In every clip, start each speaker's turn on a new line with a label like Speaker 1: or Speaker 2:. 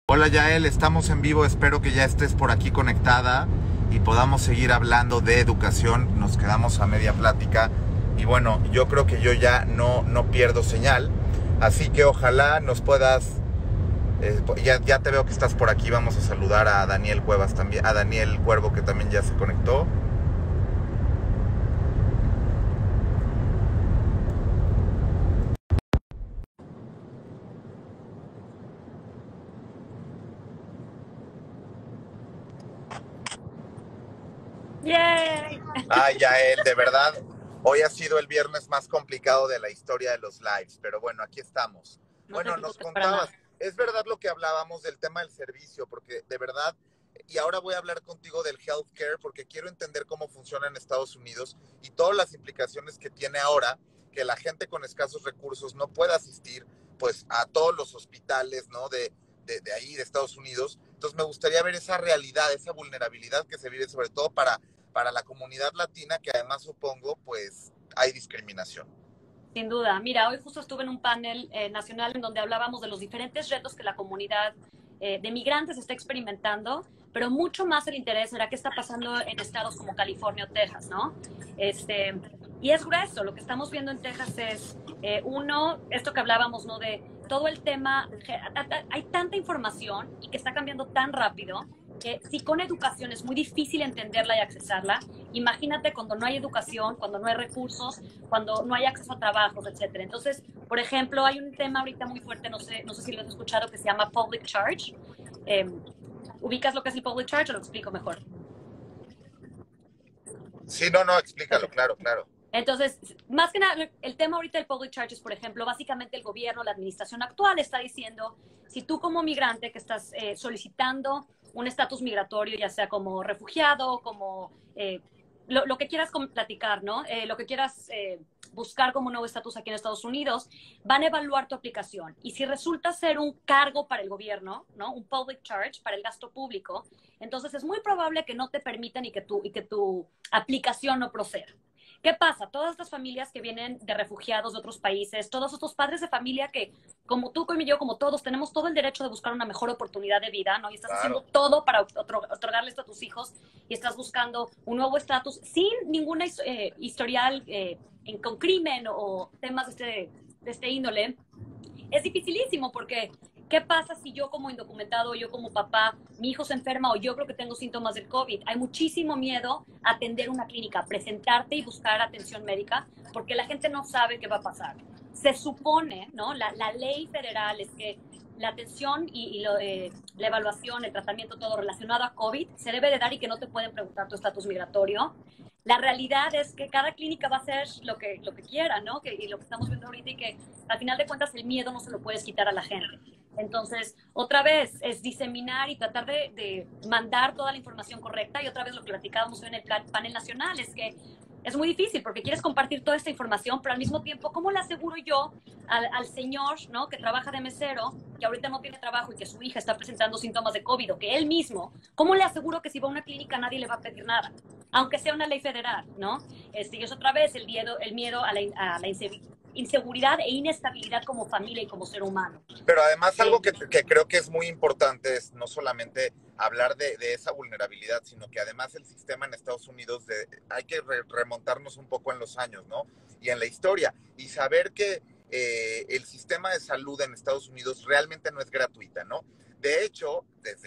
Speaker 1: Hola Yael, estamos en vivo, espero que ya estés por aquí conectada y podamos seguir hablando de educación. Nos quedamos a media plática y bueno, yo creo que yo ya no pierdo señal, así que ojalá nos puedas, ya te veo que estás por aquí. Vamos a saludar a Daniel Cuevas también, a Daniel Cuervo, que también ya se conectó.
Speaker 2: ¡Yay!
Speaker 1: Ay, Yael, de verdad, hoy ha sido el viernes más complicado de la historia de los lives, pero bueno, aquí estamos.
Speaker 2: No te
Speaker 1: Bueno, nos
Speaker 2: preocupes para nada.
Speaker 1: contabas, es verdad lo que hablábamos del tema del servicio, porque de verdad, y ahora voy a hablar contigo del healthcare, porque quiero entender cómo funciona en Estados Unidos y todas las implicaciones que tiene ahora que la gente con escasos recursos no pueda asistir pues a todos los hospitales, ¿no? De ahí, de Estados Unidos. Entonces me gustaría ver esa realidad, esa vulnerabilidad que se vive sobre todo para la comunidad latina, que además supongo pues hay discriminación.
Speaker 2: Sin duda. Mira, hoy justo estuve en un panel nacional en donde hablábamos de los diferentes retos que la comunidad de migrantes está experimentando, pero mucho más el interés era qué está pasando en estados como California o Texas, ¿no? Y es grueso. Lo que estamos viendo en Texas es, esto que hablábamos, ¿no? De todo el tema, hay tanta información y que está cambiando tan rápido que si con educación es muy difícil entenderla y accesarla, imagínate cuando no hay educación, cuando no hay recursos, cuando no hay acceso a trabajos, etcétera. Entonces, por ejemplo, hay un tema ahorita muy fuerte, no sé si lo has escuchado, que se llama public charge. Eh, ¿Ubicas lo que es el public charge o lo explico mejor?
Speaker 1: Sí, no, explícalo,
Speaker 2: Perfecto.
Speaker 1: claro, claro.
Speaker 2: Entonces, más que nada, el tema ahorita del public charge es, por ejemplo, básicamente el gobierno, la administración actual está diciendo, si tú como migrante que estás solicitando un estatus migratorio, ya sea como refugiado, como lo que quieras platicar, ¿no? Lo que quieras buscar como nuevo estatus aquí en Estados Unidos, van a evaluar tu aplicación. Y si resulta ser un cargo para el gobierno, ¿no? Un public charge para el gasto público, entonces es muy probable que no te permitan y que tu aplicación no proceda. ¿Qué pasa? Todas estas familias que vienen de refugiados de otros países, todos estos padres de familia que, como tú, como yo, como todos, tenemos todo el derecho de buscar una mejor oportunidad de vida, ¿no? Y estás haciendo
Speaker 1: Claro.
Speaker 2: todo para otorgarle esto a tus hijos y estás buscando un nuevo estatus sin ninguna historial con crimen o temas de este índole. Es dificilísimo porque ¿qué pasa si yo como indocumentado, yo como papá, mi hijo se enferma o yo creo que tengo síntomas del COVID? Hay muchísimo miedo a atender una clínica, presentarte y buscar atención médica porque la gente no sabe qué va a pasar. Se supone, ¿no? La ley federal es que la atención la evaluación, el tratamiento, todo relacionado a COVID se debe de dar y que no te pueden preguntar tu estatus migratorio. La realidad es que cada clínica va a hacer lo que quiera, ¿no? Y lo que estamos viendo ahorita y que al final de cuentas el miedo no se lo puedes quitar a la gente. Entonces, otra vez, es diseminar y tratar de mandar toda la información correcta y otra vez lo que platicábamos en el panel nacional es que es muy difícil porque quieres compartir toda esta información, pero al mismo tiempo, ¿cómo le aseguro yo al señor, ¿no? Que trabaja de mesero, que ahorita no tiene trabajo y que su hija está presentando síntomas de COVID o que él mismo, ¿cómo le aseguro que si va a una clínica nadie le va a pedir nada? Aunque sea una ley federal, ¿no? Y es otra vez el miedo a la inseguridad e inestabilidad como familia y como ser humano.
Speaker 1: Pero además
Speaker 2: Eh,
Speaker 1: algo que creo que es muy importante es no solamente hablar de esa vulnerabilidad, sino que además el sistema en Estados Unidos, hay que remontarnos un poco en los años, ¿no? Y en la historia, y saber que el sistema de salud en Estados Unidos realmente no es gratuita, ¿no? De hecho,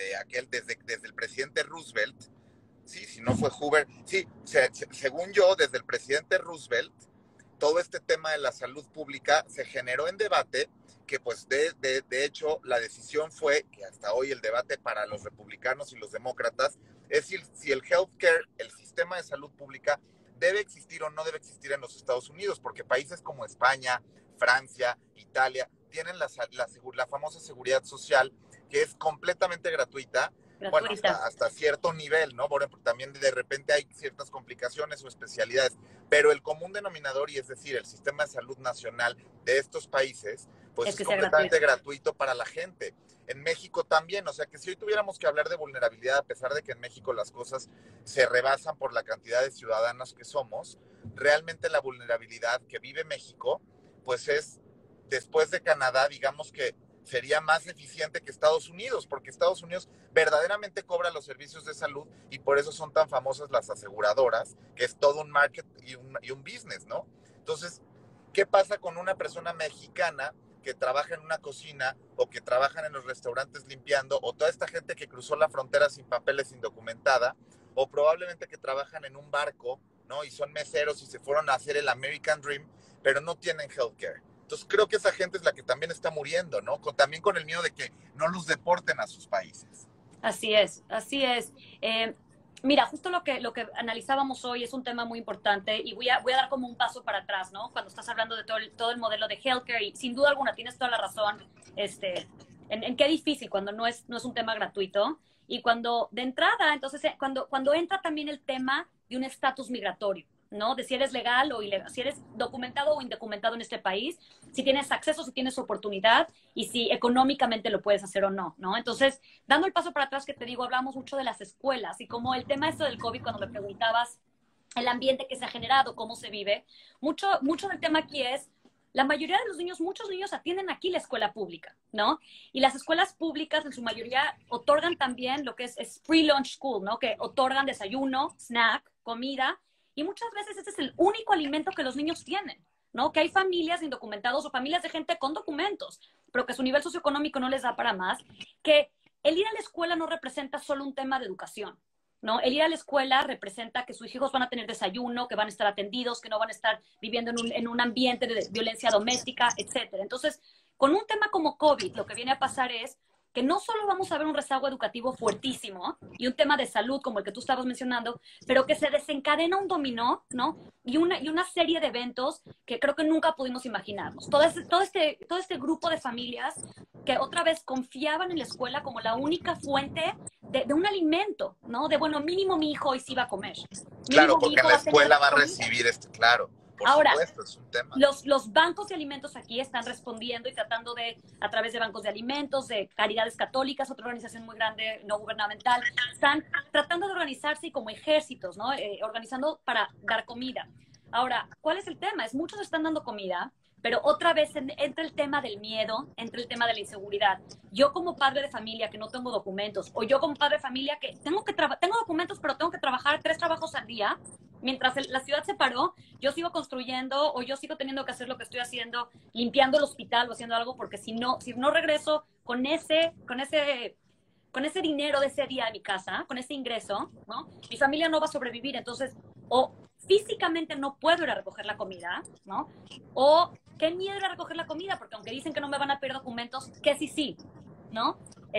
Speaker 1: desde el presidente Roosevelt, sí, si no fue Hoover, sí, según yo, desde el presidente Roosevelt, todo este tema de la salud pública se generó en debate, que pues de hecho la decisión fue, que hasta hoy el debate para los republicanos y los demócratas, es si el healthcare, el sistema de salud pública, debe existir o no debe existir en los Estados Unidos, porque países como España, Francia, Italia, tienen la famosa seguridad social, que es completamente gratuita, bueno,
Speaker 2: gratuita.
Speaker 1: hasta cierto nivel, ¿no? Por ejemplo, también de repente hay ciertas complicaciones o especialidades, pero el común denominador, y es decir, el sistema de salud nacional de estos países, pues
Speaker 2: Es
Speaker 1: es
Speaker 2: que sea
Speaker 1: completamente
Speaker 2: gratuito.
Speaker 1: gratuito para la gente. En México también, o sea que si hoy tuviéramos que hablar de vulnerabilidad, a pesar de que en México las cosas se rebasan por la cantidad de ciudadanos que somos, realmente la vulnerabilidad que vive México, pues es, después de Canadá, digamos que sería más eficiente que Estados Unidos, porque Estados Unidos verdaderamente cobra los servicios de salud y por eso son tan famosas las aseguradoras, que es todo un market y un business, ¿no? Entonces, ¿qué pasa con una persona mexicana que trabaja en una cocina o que trabajan en los restaurantes limpiando, o toda esta gente que cruzó la frontera sin papeles, indocumentada, o probablemente que trabajan en un barco, ¿no? Y son meseros y se fueron a hacer el American Dream, pero no tienen healthcare? Entonces creo que esa gente es la que también está muriendo, ¿no? También con el miedo de que no los deporten a sus países.
Speaker 2: Así es, así es. Mira, justo lo que analizábamos hoy es un tema muy importante y voy a dar como un paso para atrás, ¿no? Cuando estás hablando de todo el modelo de healthcare y sin duda alguna tienes toda la razón, en qué difícil cuando no es un tema gratuito y cuando de entrada, entonces, cuando entra también el tema de un estatus migratorio, ¿no? De si eres legal o ilegal, si eres documentado o indocumentado en este país, si tienes acceso, si tienes oportunidad y si económicamente lo puedes hacer o no, ¿no? Entonces, dando el paso para atrás que te digo, hablamos mucho de las escuelas y como el tema esto del COVID, cuando me preguntabas el ambiente que se ha generado, cómo se vive, mucho del tema aquí es, la mayoría de los niños, muchos niños atienden aquí la escuela pública, ¿no? Y las escuelas públicas en su mayoría otorgan también lo que es free lunch school, ¿no? Que otorgan desayuno, snack, comida, y muchas veces ese es el único alimento que los niños tienen, ¿no? Que hay familias indocumentados o familias de gente con documentos, pero que su nivel socioeconómico no les da para más, que el ir a la escuela no representa solo un tema de educación, ¿no? El ir a la escuela representa que sus hijos van a tener desayuno, que van a estar atendidos, que no van a estar viviendo en un ambiente de violencia doméstica, etcétera. Entonces, con un tema como COVID, lo que viene a pasar es que no solo vamos a ver un rezago educativo fuertísimo y un tema de salud como el que tú estabas mencionando, pero que se desencadena un dominó, ¿no? Y una serie de eventos que creo que nunca pudimos imaginarnos. Todo este grupo de familias que otra vez confiaban en la escuela como la única fuente de un alimento, ¿no? De, bueno, mínimo mi hijo hoy sí va a comer.
Speaker 1: Claro,
Speaker 2: Mínimo mi
Speaker 1: porque en
Speaker 2: hijo
Speaker 1: la
Speaker 2: va a tener
Speaker 1: escuela va a
Speaker 2: comida.
Speaker 1: recibir claro, por
Speaker 2: Ahora,
Speaker 1: supuesto, es un tema.
Speaker 2: los bancos de alimentos aquí están respondiendo y tratando de, a través de bancos de alimentos, de Caridades Católicas, otra organización muy grande, no gubernamental, están tratando de organizarse y como ejércitos, ¿no? Organizando para dar comida. Ahora, ¿cuál es el tema? Muchos están dando comida, pero otra vez entra el tema del miedo, entra el tema de la inseguridad. Yo como padre de familia que no tengo documentos, o yo como padre de familia que tengo documentos, pero tengo que trabajar 3 trabajos al día, mientras la ciudad se paró, yo sigo construyendo o yo sigo teniendo que hacer lo que estoy haciendo, limpiando el hospital o haciendo algo, porque si no regreso con ese dinero de ese día a mi casa, con ese ingreso, ¿no? Mi familia no va a sobrevivir. Entonces, o físicamente no puedo ir a recoger la comida, ¿no? O qué miedo ir a recoger la comida, porque aunque dicen que no me van a pedir documentos, que sí, ¿no?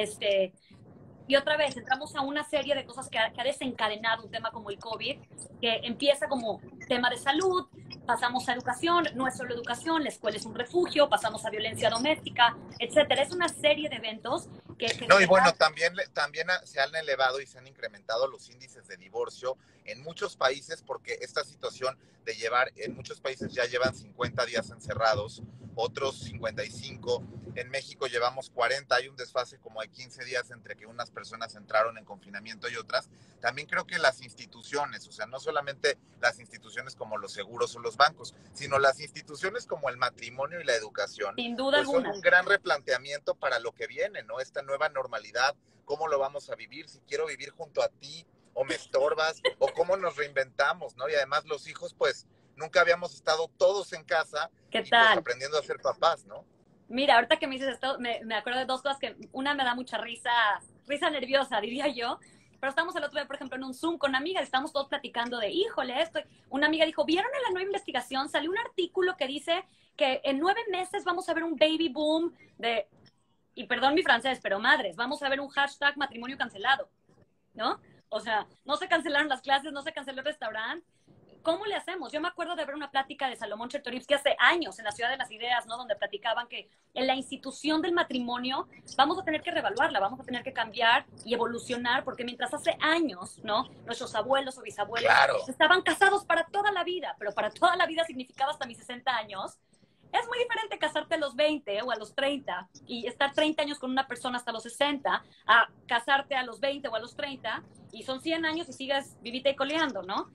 Speaker 2: Y otra vez, entramos a una serie de cosas que ha desencadenado un tema como el COVID, que empieza como tema de salud, pasamos a educación, no es solo educación, la escuela es un refugio, pasamos a violencia doméstica, etcétera. Es una serie de eventos que
Speaker 1: No, y bueno, también se han elevado y se han incrementado los índices de divorcio en muchos países, porque esta situación de en muchos países ya llevan 50 días encerrados, otros 55, en México llevamos 40, hay un desfase como de 15 días entre que unas personas entraron en confinamiento y otras. También creo que las instituciones, o sea, no solamente las instituciones como los seguros o los bancos, sino las instituciones como el matrimonio y la educación,
Speaker 2: sin duda
Speaker 1: pues son
Speaker 2: alguna.
Speaker 1: un gran replanteamiento para lo que viene, ¿no? Esta nueva normalidad, cómo lo vamos a vivir, si quiero vivir junto a ti o me estorbas, o cómo nos reinventamos, ¿no? Y además los hijos, pues, nunca habíamos estado todos en casa
Speaker 2: ¿Qué
Speaker 1: y pues
Speaker 2: tal?
Speaker 1: aprendiendo a ser papás, ¿no?
Speaker 2: Mira, ahorita que me dices esto, me acuerdo de 2 cosas que una me da mucha risa nerviosa, diría yo. Pero estamos el otro día, por ejemplo, en un Zoom con amigas, estamos todos platicando de, híjole, una amiga dijo, ¿vieron en la nueva investigación? Salió un artículo que dice que en 9 meses vamos a ver un baby boom y perdón mi francés, pero madres, vamos a ver un hashtag matrimonio cancelado, ¿no? O sea, no se cancelaron las clases, no se canceló el restaurante. ¿Cómo le hacemos? Yo me acuerdo de ver una plática de Salomón Chertorivsky hace años en la Ciudad de las Ideas, ¿no? Donde platicaban que en la institución del matrimonio vamos a tener que reevaluarla, vamos a tener que cambiar y evolucionar, porque mientras hace años, ¿no? Nuestros abuelos o bisabuelos estaban casados para toda la vida, pero para toda la vida significaba hasta mis 60 años. Es muy diferente casarte a los 20 o a los 30 y estar 30 años con una persona hasta los 60 a casarte a los 20 o a los 30 y son 100 años y sigues vivita y coleando, ¿no?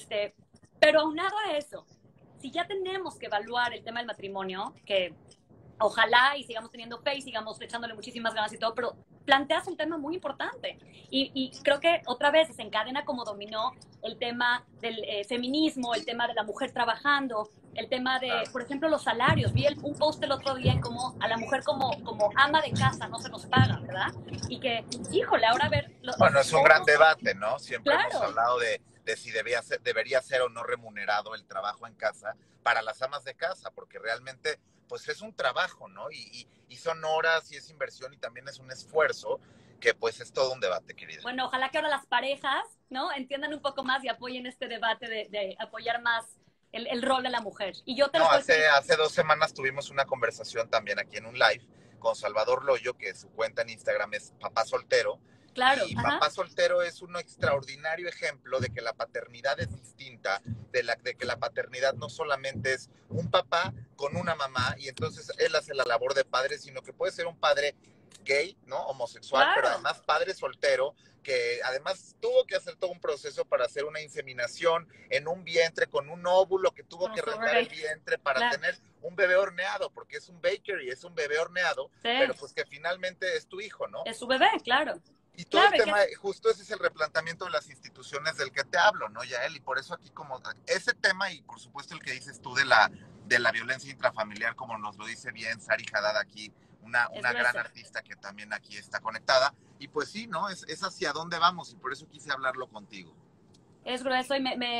Speaker 2: Pero aunado a eso, si ya tenemos que evaluar el tema del matrimonio, que ojalá y sigamos teniendo fe y sigamos echándole muchísimas ganas y todo, pero planteas un tema muy importante y creo que otra vez se encadena como dominó el tema del feminismo, el tema de la mujer trabajando, el tema de, por ejemplo, los salarios. Vi un post el otro día en cómo a la mujer como ama de casa no se nos paga, ¿verdad? Y que, híjole, ahora a ver...
Speaker 1: Bueno, es un gran debate, ¿no? Siempre hemos
Speaker 2: Claro.
Speaker 1: hablado de si debería ser o no remunerado el trabajo en casa para las amas de casa, porque realmente pues es un trabajo, ¿no? Y son horas y es inversión y también es un esfuerzo que pues es todo un debate, querida.
Speaker 2: Bueno, ojalá que ahora las parejas, ¿no? Entiendan un poco más y apoyen este debate de apoyar más el rol de la mujer. Y yo te lo
Speaker 1: No,
Speaker 2: puedo decir.
Speaker 1: hace 2 semanas tuvimos una conversación también aquí en un live con Salvador Loyo, que su cuenta en Instagram es Papá Soltero.
Speaker 2: Claro,
Speaker 1: Y
Speaker 2: ajá.
Speaker 1: Papá Soltero es un extraordinario ejemplo de que la paternidad es distinta, de que la paternidad no solamente es un papá con una mamá y entonces él hace la labor de padre, sino que puede ser un padre gay, ¿no? Homosexual, pero
Speaker 2: Claro.
Speaker 1: además padre soltero, que además tuvo que hacer todo un proceso para hacer una inseminación en un vientre con un óvulo que tuvo
Speaker 2: Con
Speaker 1: que
Speaker 2: nuestro
Speaker 1: rentar el
Speaker 2: bebé.
Speaker 1: vientre para
Speaker 2: Claro.
Speaker 1: tener un bebé horneado, porque es un bakery, es un bebé horneado, pero
Speaker 2: Sí.
Speaker 1: pues que finalmente es tu hijo, ¿no?
Speaker 2: Es su bebé, claro.
Speaker 1: Y todo el
Speaker 2: Claro, y que
Speaker 1: tema, justo ese es el replanteamiento de las instituciones del que te hablo, ¿no, Yael? Y por eso aquí como ese tema y por supuesto el que dices tú de la violencia intrafamiliar, como nos lo dice bien Sari Haddad aquí,
Speaker 2: es
Speaker 1: una gran
Speaker 2: grueso.
Speaker 1: artista que también aquí está conectada. Y pues sí, ¿no? Es hacia dónde vamos y por eso quise hablarlo contigo.
Speaker 2: Es grueso y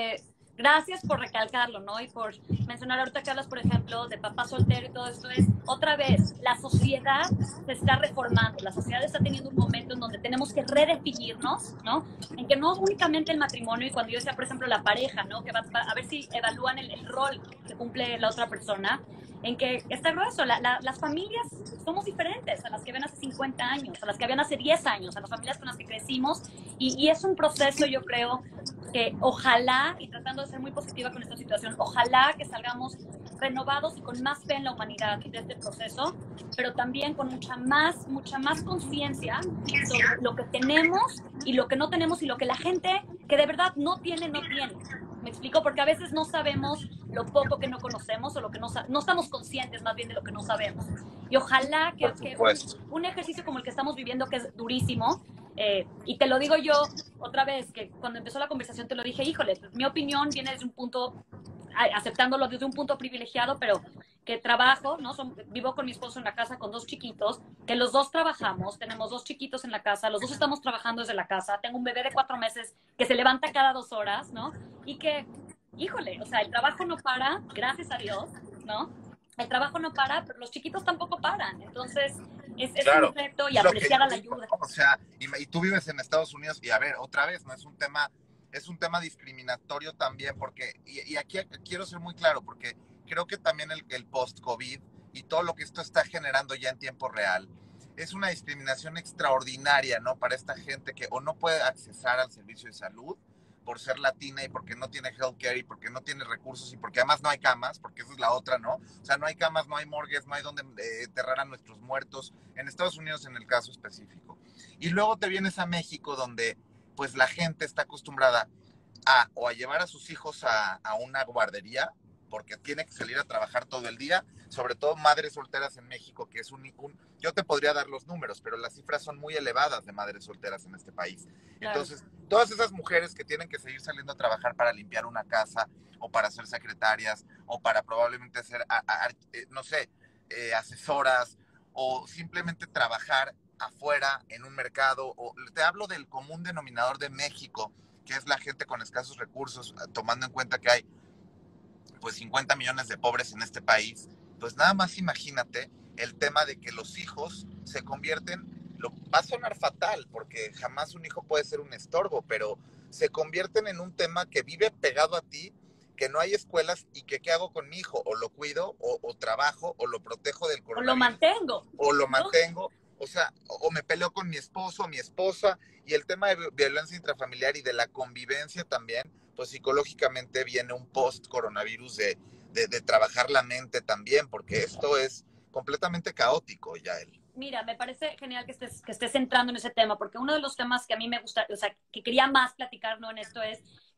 Speaker 2: gracias por recalcarlo, ¿no? Y por mencionar ahorita que hablas, por ejemplo, de papá soltero y todo esto es, otra vez, la sociedad se está reformando, la sociedad está teniendo un momento en donde tenemos que redefinirnos, ¿no? En que no únicamente el matrimonio y cuando yo decía, por ejemplo, la pareja, ¿no? Que a ver si evalúan el rol que cumple la otra persona, en que está grueso, las familias somos diferentes a las que ven hace 50 años, a las que habían hace 10 años, a las familias con las que crecimos y es un proceso, yo creo, que ojalá, y tratando de ser muy positiva con esta situación, ojalá que salgamos renovados y con más fe en la humanidad de este proceso, pero también con mucha más conciencia sobre lo que tenemos y lo que no tenemos y lo que la gente que de verdad no tiene, no tiene. ¿Me explico? Porque a veces no sabemos lo poco que no conocemos o lo que no estamos conscientes más bien de lo que no sabemos. Y ojalá que un ejercicio como el que estamos viviendo, que es durísimo, y te lo digo yo otra vez, que cuando empezó la conversación te lo dije, híjole, pues, mi opinión viene desde un punto, aceptándolo desde un punto privilegiado, pero que trabajo, ¿no? Vivo con mi esposo en la casa con 2 chiquitos, que los dos trabajamos, tenemos 2 chiquitos en la casa, los dos estamos trabajando desde la casa, tengo un bebé de 4 meses que se levanta cada 2 horas, ¿no? Y que, híjole, o sea, el trabajo no para, gracias a Dios, ¿no? El trabajo no para, pero los chiquitos tampoco paran. Entonces, es un
Speaker 1: Claro,
Speaker 2: reto y
Speaker 1: es lo que
Speaker 2: apreciar
Speaker 1: yo
Speaker 2: a la
Speaker 1: digo,
Speaker 2: ayuda.
Speaker 1: ¿no? O sea, y tú vives en Estados Unidos y a ver, otra vez, no es un tema discriminatorio también, porque, y aquí quiero ser muy claro, porque creo que también el post-COVID y todo lo que esto está generando ya en tiempo real, es una discriminación extraordinaria, ¿no? Para esta gente que o no puede accesar al servicio de salud por ser latina y porque no tiene healthcare y porque no tiene recursos y porque además no hay camas, porque esa es la otra, ¿no? O sea, no hay camas, no hay morgues, no hay donde enterrar a nuestros muertos, en Estados Unidos en el caso específico. Y luego te vienes a México donde pues la gente está acostumbrada o a llevar a sus hijos a una guardería porque tiene que salir a trabajar todo el día, sobre todo madres solteras en México, que es yo te podría dar los números, pero las cifras son muy elevadas de madres solteras en este país.
Speaker 2: Claro.
Speaker 1: Entonces, todas esas mujeres que tienen que seguir saliendo a trabajar para limpiar una casa, o para ser secretarias, o para probablemente ser, no sé, asesoras, o simplemente trabajar afuera en un mercado, o te hablo del común denominador de México, que es la gente con escasos recursos, tomando en cuenta que hay pues 50 millones de pobres en este país, pues nada más imagínate el tema de que los hijos se convierten, va a sonar fatal, porque jamás un hijo puede ser un estorbo, pero se convierten en un tema que vive pegado a ti, que no hay escuelas y que qué hago con mi hijo, o lo cuido, o trabajo, o lo protejo del
Speaker 2: O lo
Speaker 1: coronavirus,
Speaker 2: mantengo,
Speaker 1: o lo
Speaker 2: ¿no?
Speaker 1: mantengo, o sea, o me peleo con mi esposo, mi esposa, y el tema de violencia intrafamiliar y de la convivencia también, pues psicológicamente viene un post-coronavirus de trabajar la mente también, porque esto es completamente caótico, Yael.
Speaker 2: Mira, me parece genial que estés entrando en ese tema, porque uno de los temas que a mí me gusta, o sea, que quería más platicar, ¿no? En esto es que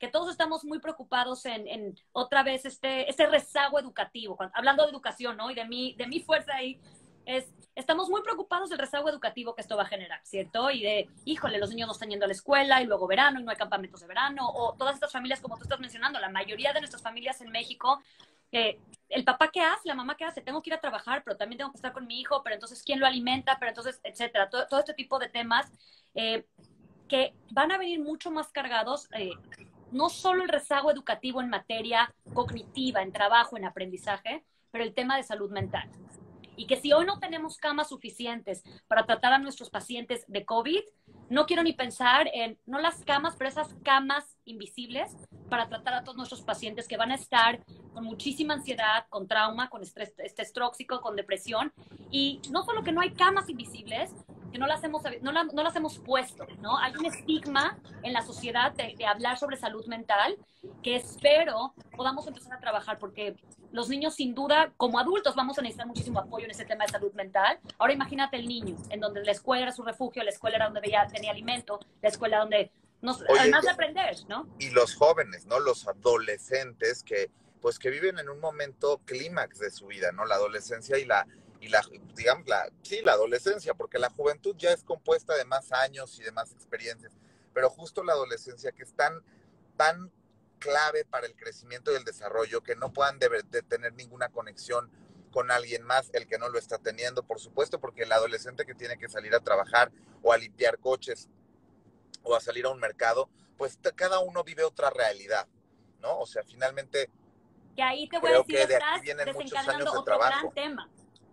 Speaker 2: que todos estamos muy preocupados en otra vez este rezago educativo. Hablando de educación, ¿no? Y de mi fuerza ahí, estamos muy preocupados del rezago educativo que esto va a generar, ¿cierto? Y de, híjole, los niños no están yendo a la escuela y luego verano y no hay campamentos de verano, o todas estas familias, como tú estás mencionando, la mayoría de nuestras familias en México, el papá qué hace, la mamá qué hace, tengo que ir a trabajar, pero también tengo que estar con mi hijo, pero entonces ¿quién lo alimenta? Pero entonces, etcétera. Todo este tipo de temas que van a venir mucho más cargados, no solo el rezago educativo en materia cognitiva, en trabajo, en aprendizaje, pero el tema de salud mental. Y que si hoy no tenemos camas suficientes para tratar a nuestros pacientes de COVID, no quiero ni pensar en, no las camas, pero esas camas invisibles para tratar a todos nuestros pacientes que van a estar con muchísima ansiedad, con trauma, con estrés tóxico, con depresión. Y no solo que no hay camas invisibles, que no las hemos puesto, ¿no? Hay un estigma en la sociedad de hablar sobre salud mental que espero podamos empezar a trabajar, porque los niños sin duda, como adultos, vamos a necesitar muchísimo apoyo en ese tema de salud mental. Ahora imagínate el niño, en donde la escuela era su refugio, la escuela era donde tenía alimento, la escuela donde,
Speaker 1: Oye,
Speaker 2: además de aprender, ¿no?
Speaker 1: Y los jóvenes, ¿no? Los adolescentes que, pues, que viven en un momento clímax de su vida, ¿no? La adolescencia digamos, sí, la adolescencia, porque la juventud ya es compuesta de más años y de más experiencias, pero justo la adolescencia que es tan clave para el crecimiento y el desarrollo, que no puedan de tener ninguna conexión con alguien más, el que no lo está teniendo, por supuesto, porque el adolescente que tiene que salir a trabajar o a limpiar coches o a salir a un mercado, pues cada uno vive otra realidad, ¿no? O sea, finalmente
Speaker 2: Que ahí te voy a
Speaker 1: creo
Speaker 2: decir,
Speaker 1: que de aquí
Speaker 2: estás
Speaker 1: vienen muchos años
Speaker 2: desencadenando
Speaker 1: de
Speaker 2: otro gran
Speaker 1: trabajo.
Speaker 2: tema.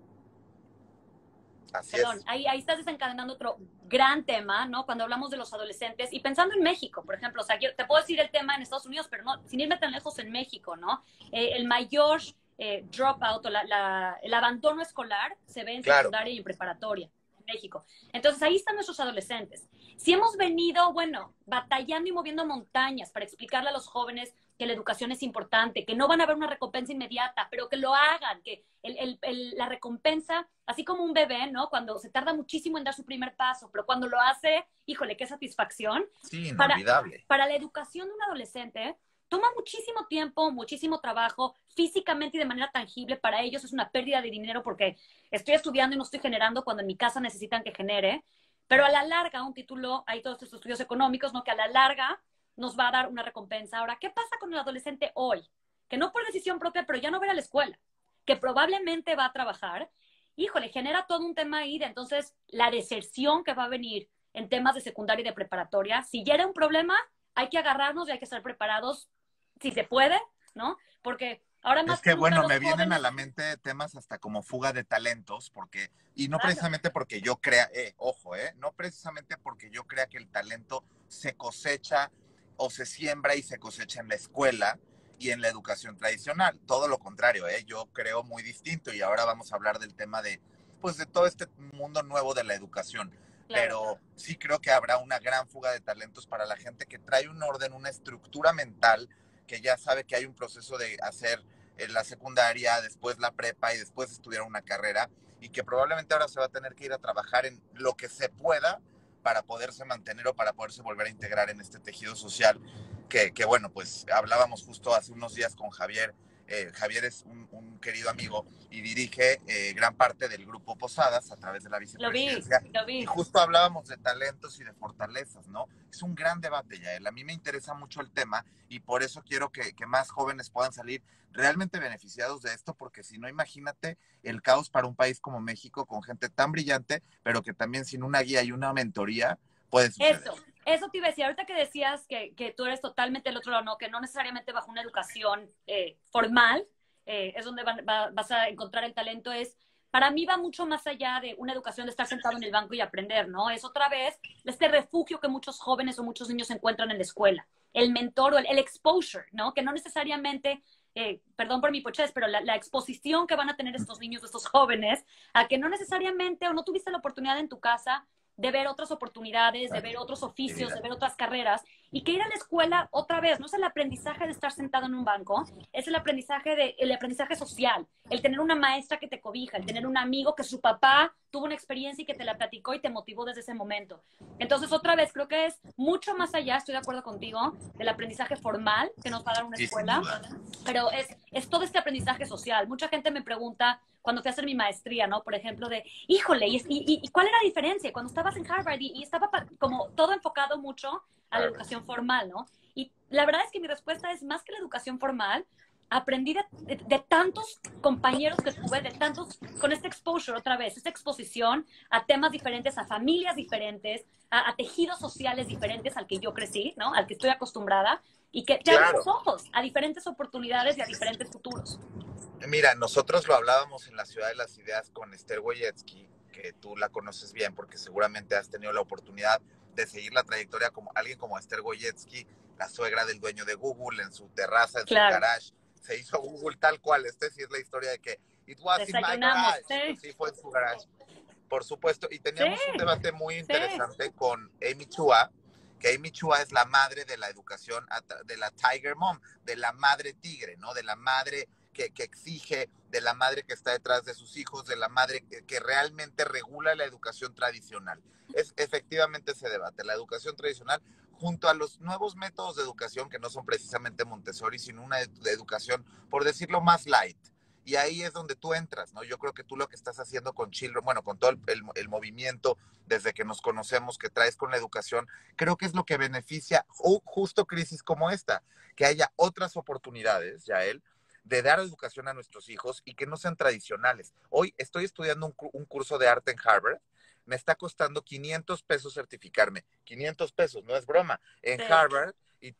Speaker 1: Así
Speaker 2: Perdón,
Speaker 1: es.
Speaker 2: ahí estás desencadenando otro gran tema, ¿no? Cuando hablamos de los adolescentes y pensando en México, por ejemplo, o sea, te puedo decir el tema en Estados Unidos, pero no, sin irme tan lejos en México, ¿no? El mayor dropout o el abandono escolar se ve en
Speaker 1: Claro.
Speaker 2: secundaria y en preparatoria en México. Entonces ahí están nuestros adolescentes. Si hemos venido, bueno, batallando y moviendo montañas para explicarle a los jóvenes que la educación es importante, que no van a haber una recompensa inmediata, pero que lo hagan, que la recompensa, así como un bebé, ¿no? Cuando se tarda muchísimo en dar su primer paso, pero cuando lo hace, híjole, qué satisfacción.
Speaker 1: Sí, inolvidable.
Speaker 2: Para la educación de un adolescente, toma muchísimo tiempo, muchísimo trabajo, físicamente y de manera tangible. Para ellos es una pérdida de dinero porque estoy estudiando y no estoy generando cuando en mi casa necesitan que genere. Pero a la larga, un título, hay todos estos estudios económicos, ¿no? Que a la larga nos va a dar una recompensa. Ahora, ¿qué pasa con el adolescente hoy? Que no por decisión propia, pero ya no va a ir a la escuela, que probablemente va a trabajar. Híjole, genera todo un tema ahí de entonces la deserción que va a venir en temas de secundaria y de preparatoria. Si ya era un problema, hay que agarrarnos y hay que estar preparados, si se puede, ¿no? Porque ahora más
Speaker 1: Es que,
Speaker 2: que nunca
Speaker 1: bueno,
Speaker 2: los
Speaker 1: me vienen a
Speaker 2: jóvenes...
Speaker 1: la mente temas hasta como fuga de talentos, porque, y no
Speaker 2: Claro.
Speaker 1: precisamente porque yo crea, ojo, no precisamente porque yo crea que el talento se cosecha o se siembra y se cosecha en la escuela y en la educación tradicional. Todo lo contrario, yo creo muy distinto, y ahora vamos a hablar del tema de, pues, de todo este mundo nuevo de la educación.
Speaker 2: Claro.
Speaker 1: Pero sí creo que habrá una gran fuga de talentos para la gente que trae un orden, una estructura mental, que ya sabe que hay un proceso de hacer la secundaria, después la prepa y después estudiar una carrera, y que probablemente ahora se va a tener que ir a trabajar en lo que se pueda para poderse mantener o para poderse volver a integrar en este tejido social que bueno, pues hablábamos justo hace unos días con Javier. Javier es un querido amigo y dirige gran parte del grupo Posadas a través de la vicepresidencia.
Speaker 2: Lo
Speaker 1: Y
Speaker 2: vi.
Speaker 1: justo hablábamos de talentos y de fortalezas, ¿no? Es un gran debate, Yael. A mí me interesa mucho el tema y por eso quiero que más jóvenes puedan salir realmente beneficiados de esto, porque si no, imagínate el caos para un país como México con gente tan brillante, pero que también sin una guía y una mentoría puede suceder.
Speaker 2: Eso te iba a decir, ahorita que decías que tú eres totalmente el otro lado, ¿no? Que no necesariamente bajo una educación formal es donde vas a encontrar el talento, para mí va mucho más allá de una educación de estar sentado en el banco y aprender, ¿no? Es otra vez este refugio que muchos jóvenes o muchos niños encuentran en la escuela, el mentor o el exposure, ¿no? Que no necesariamente, perdón por mi pochez, pero la exposición que van a tener estos niños, estos jóvenes, a que no necesariamente o no tuviste la oportunidad en tu casa de ver otras oportunidades, de ver otros oficios, de ver otras carreras, Y que ir a la escuela otra vez, no es el aprendizaje de estar sentado en un banco, es el aprendizaje social, el tener una maestra que te cobija, el tener un amigo que su papá tuvo una experiencia y que te la platicó y te motivó desde ese momento. Entonces, otra vez, creo que es mucho más allá, estoy de acuerdo contigo, del aprendizaje formal que nos va a dar una
Speaker 1: Sí, sin
Speaker 2: escuela,
Speaker 1: duda.
Speaker 2: pero es todo este aprendizaje social. Mucha gente me pregunta, cuando fui a hacer mi maestría, ¿no? Por ejemplo, de, híjole, ¿y cuál era la diferencia? Cuando estabas en Harvard y estaba como todo enfocado mucho a la educación formal, ¿no? Y la verdad es que mi respuesta es más que la educación formal, aprendí de tantos compañeros que tuve, de tantos, con este exposure otra vez, esta exposición a temas diferentes, a familias diferentes, a tejidos sociales diferentes al que yo crecí, ¿no? Al que estoy acostumbrada, y que te abre
Speaker 1: Claro.
Speaker 2: los ojos a diferentes oportunidades y a diferentes futuros.
Speaker 1: Mira, nosotros lo hablábamos en la Ciudad de las Ideas con Esther Wojcicki, que tú la conoces bien porque seguramente has tenido la oportunidad de seguir la trayectoria como alguien como Esther Wojcicki, la suegra del dueño de Google, en su terraza, en su
Speaker 2: Claro,
Speaker 1: garage. Se hizo Google tal cual. Sí es la historia de que it was in my
Speaker 2: desayunamos,
Speaker 1: garage.
Speaker 2: sí,
Speaker 1: Pues sí, fue en su garage. Por supuesto. Y
Speaker 2: sí,
Speaker 1: teníamos un debate muy
Speaker 2: sí,
Speaker 1: interesante con Amy Chua, que Amy Chua es la madre de la educación, de la Tiger Mom, de la madre tigre, ¿no? De la madre que exige, de la madre que está detrás de sus hijos, de la madre que realmente regula la educación tradicional. Es efectivamente ese debate, la educación tradicional junto a los nuevos métodos de educación que no son precisamente Montessori, sino una educación, por decirlo, más light. Y ahí es donde tú entras, ¿no? Yo creo que tú lo que estás haciendo con Children, bueno, con todo el movimiento desde que nos conocemos que traes con la educación, creo que es lo que beneficia justo crisis como esta, que haya otras oportunidades, Yael, de dar educación a nuestros hijos y que no sean tradicionales. Hoy estoy estudiando un curso de arte en Harvard, me está costando 500 pesos certificarme, 500 pesos, no es broma, en
Speaker 2: sí,
Speaker 1: Harvard,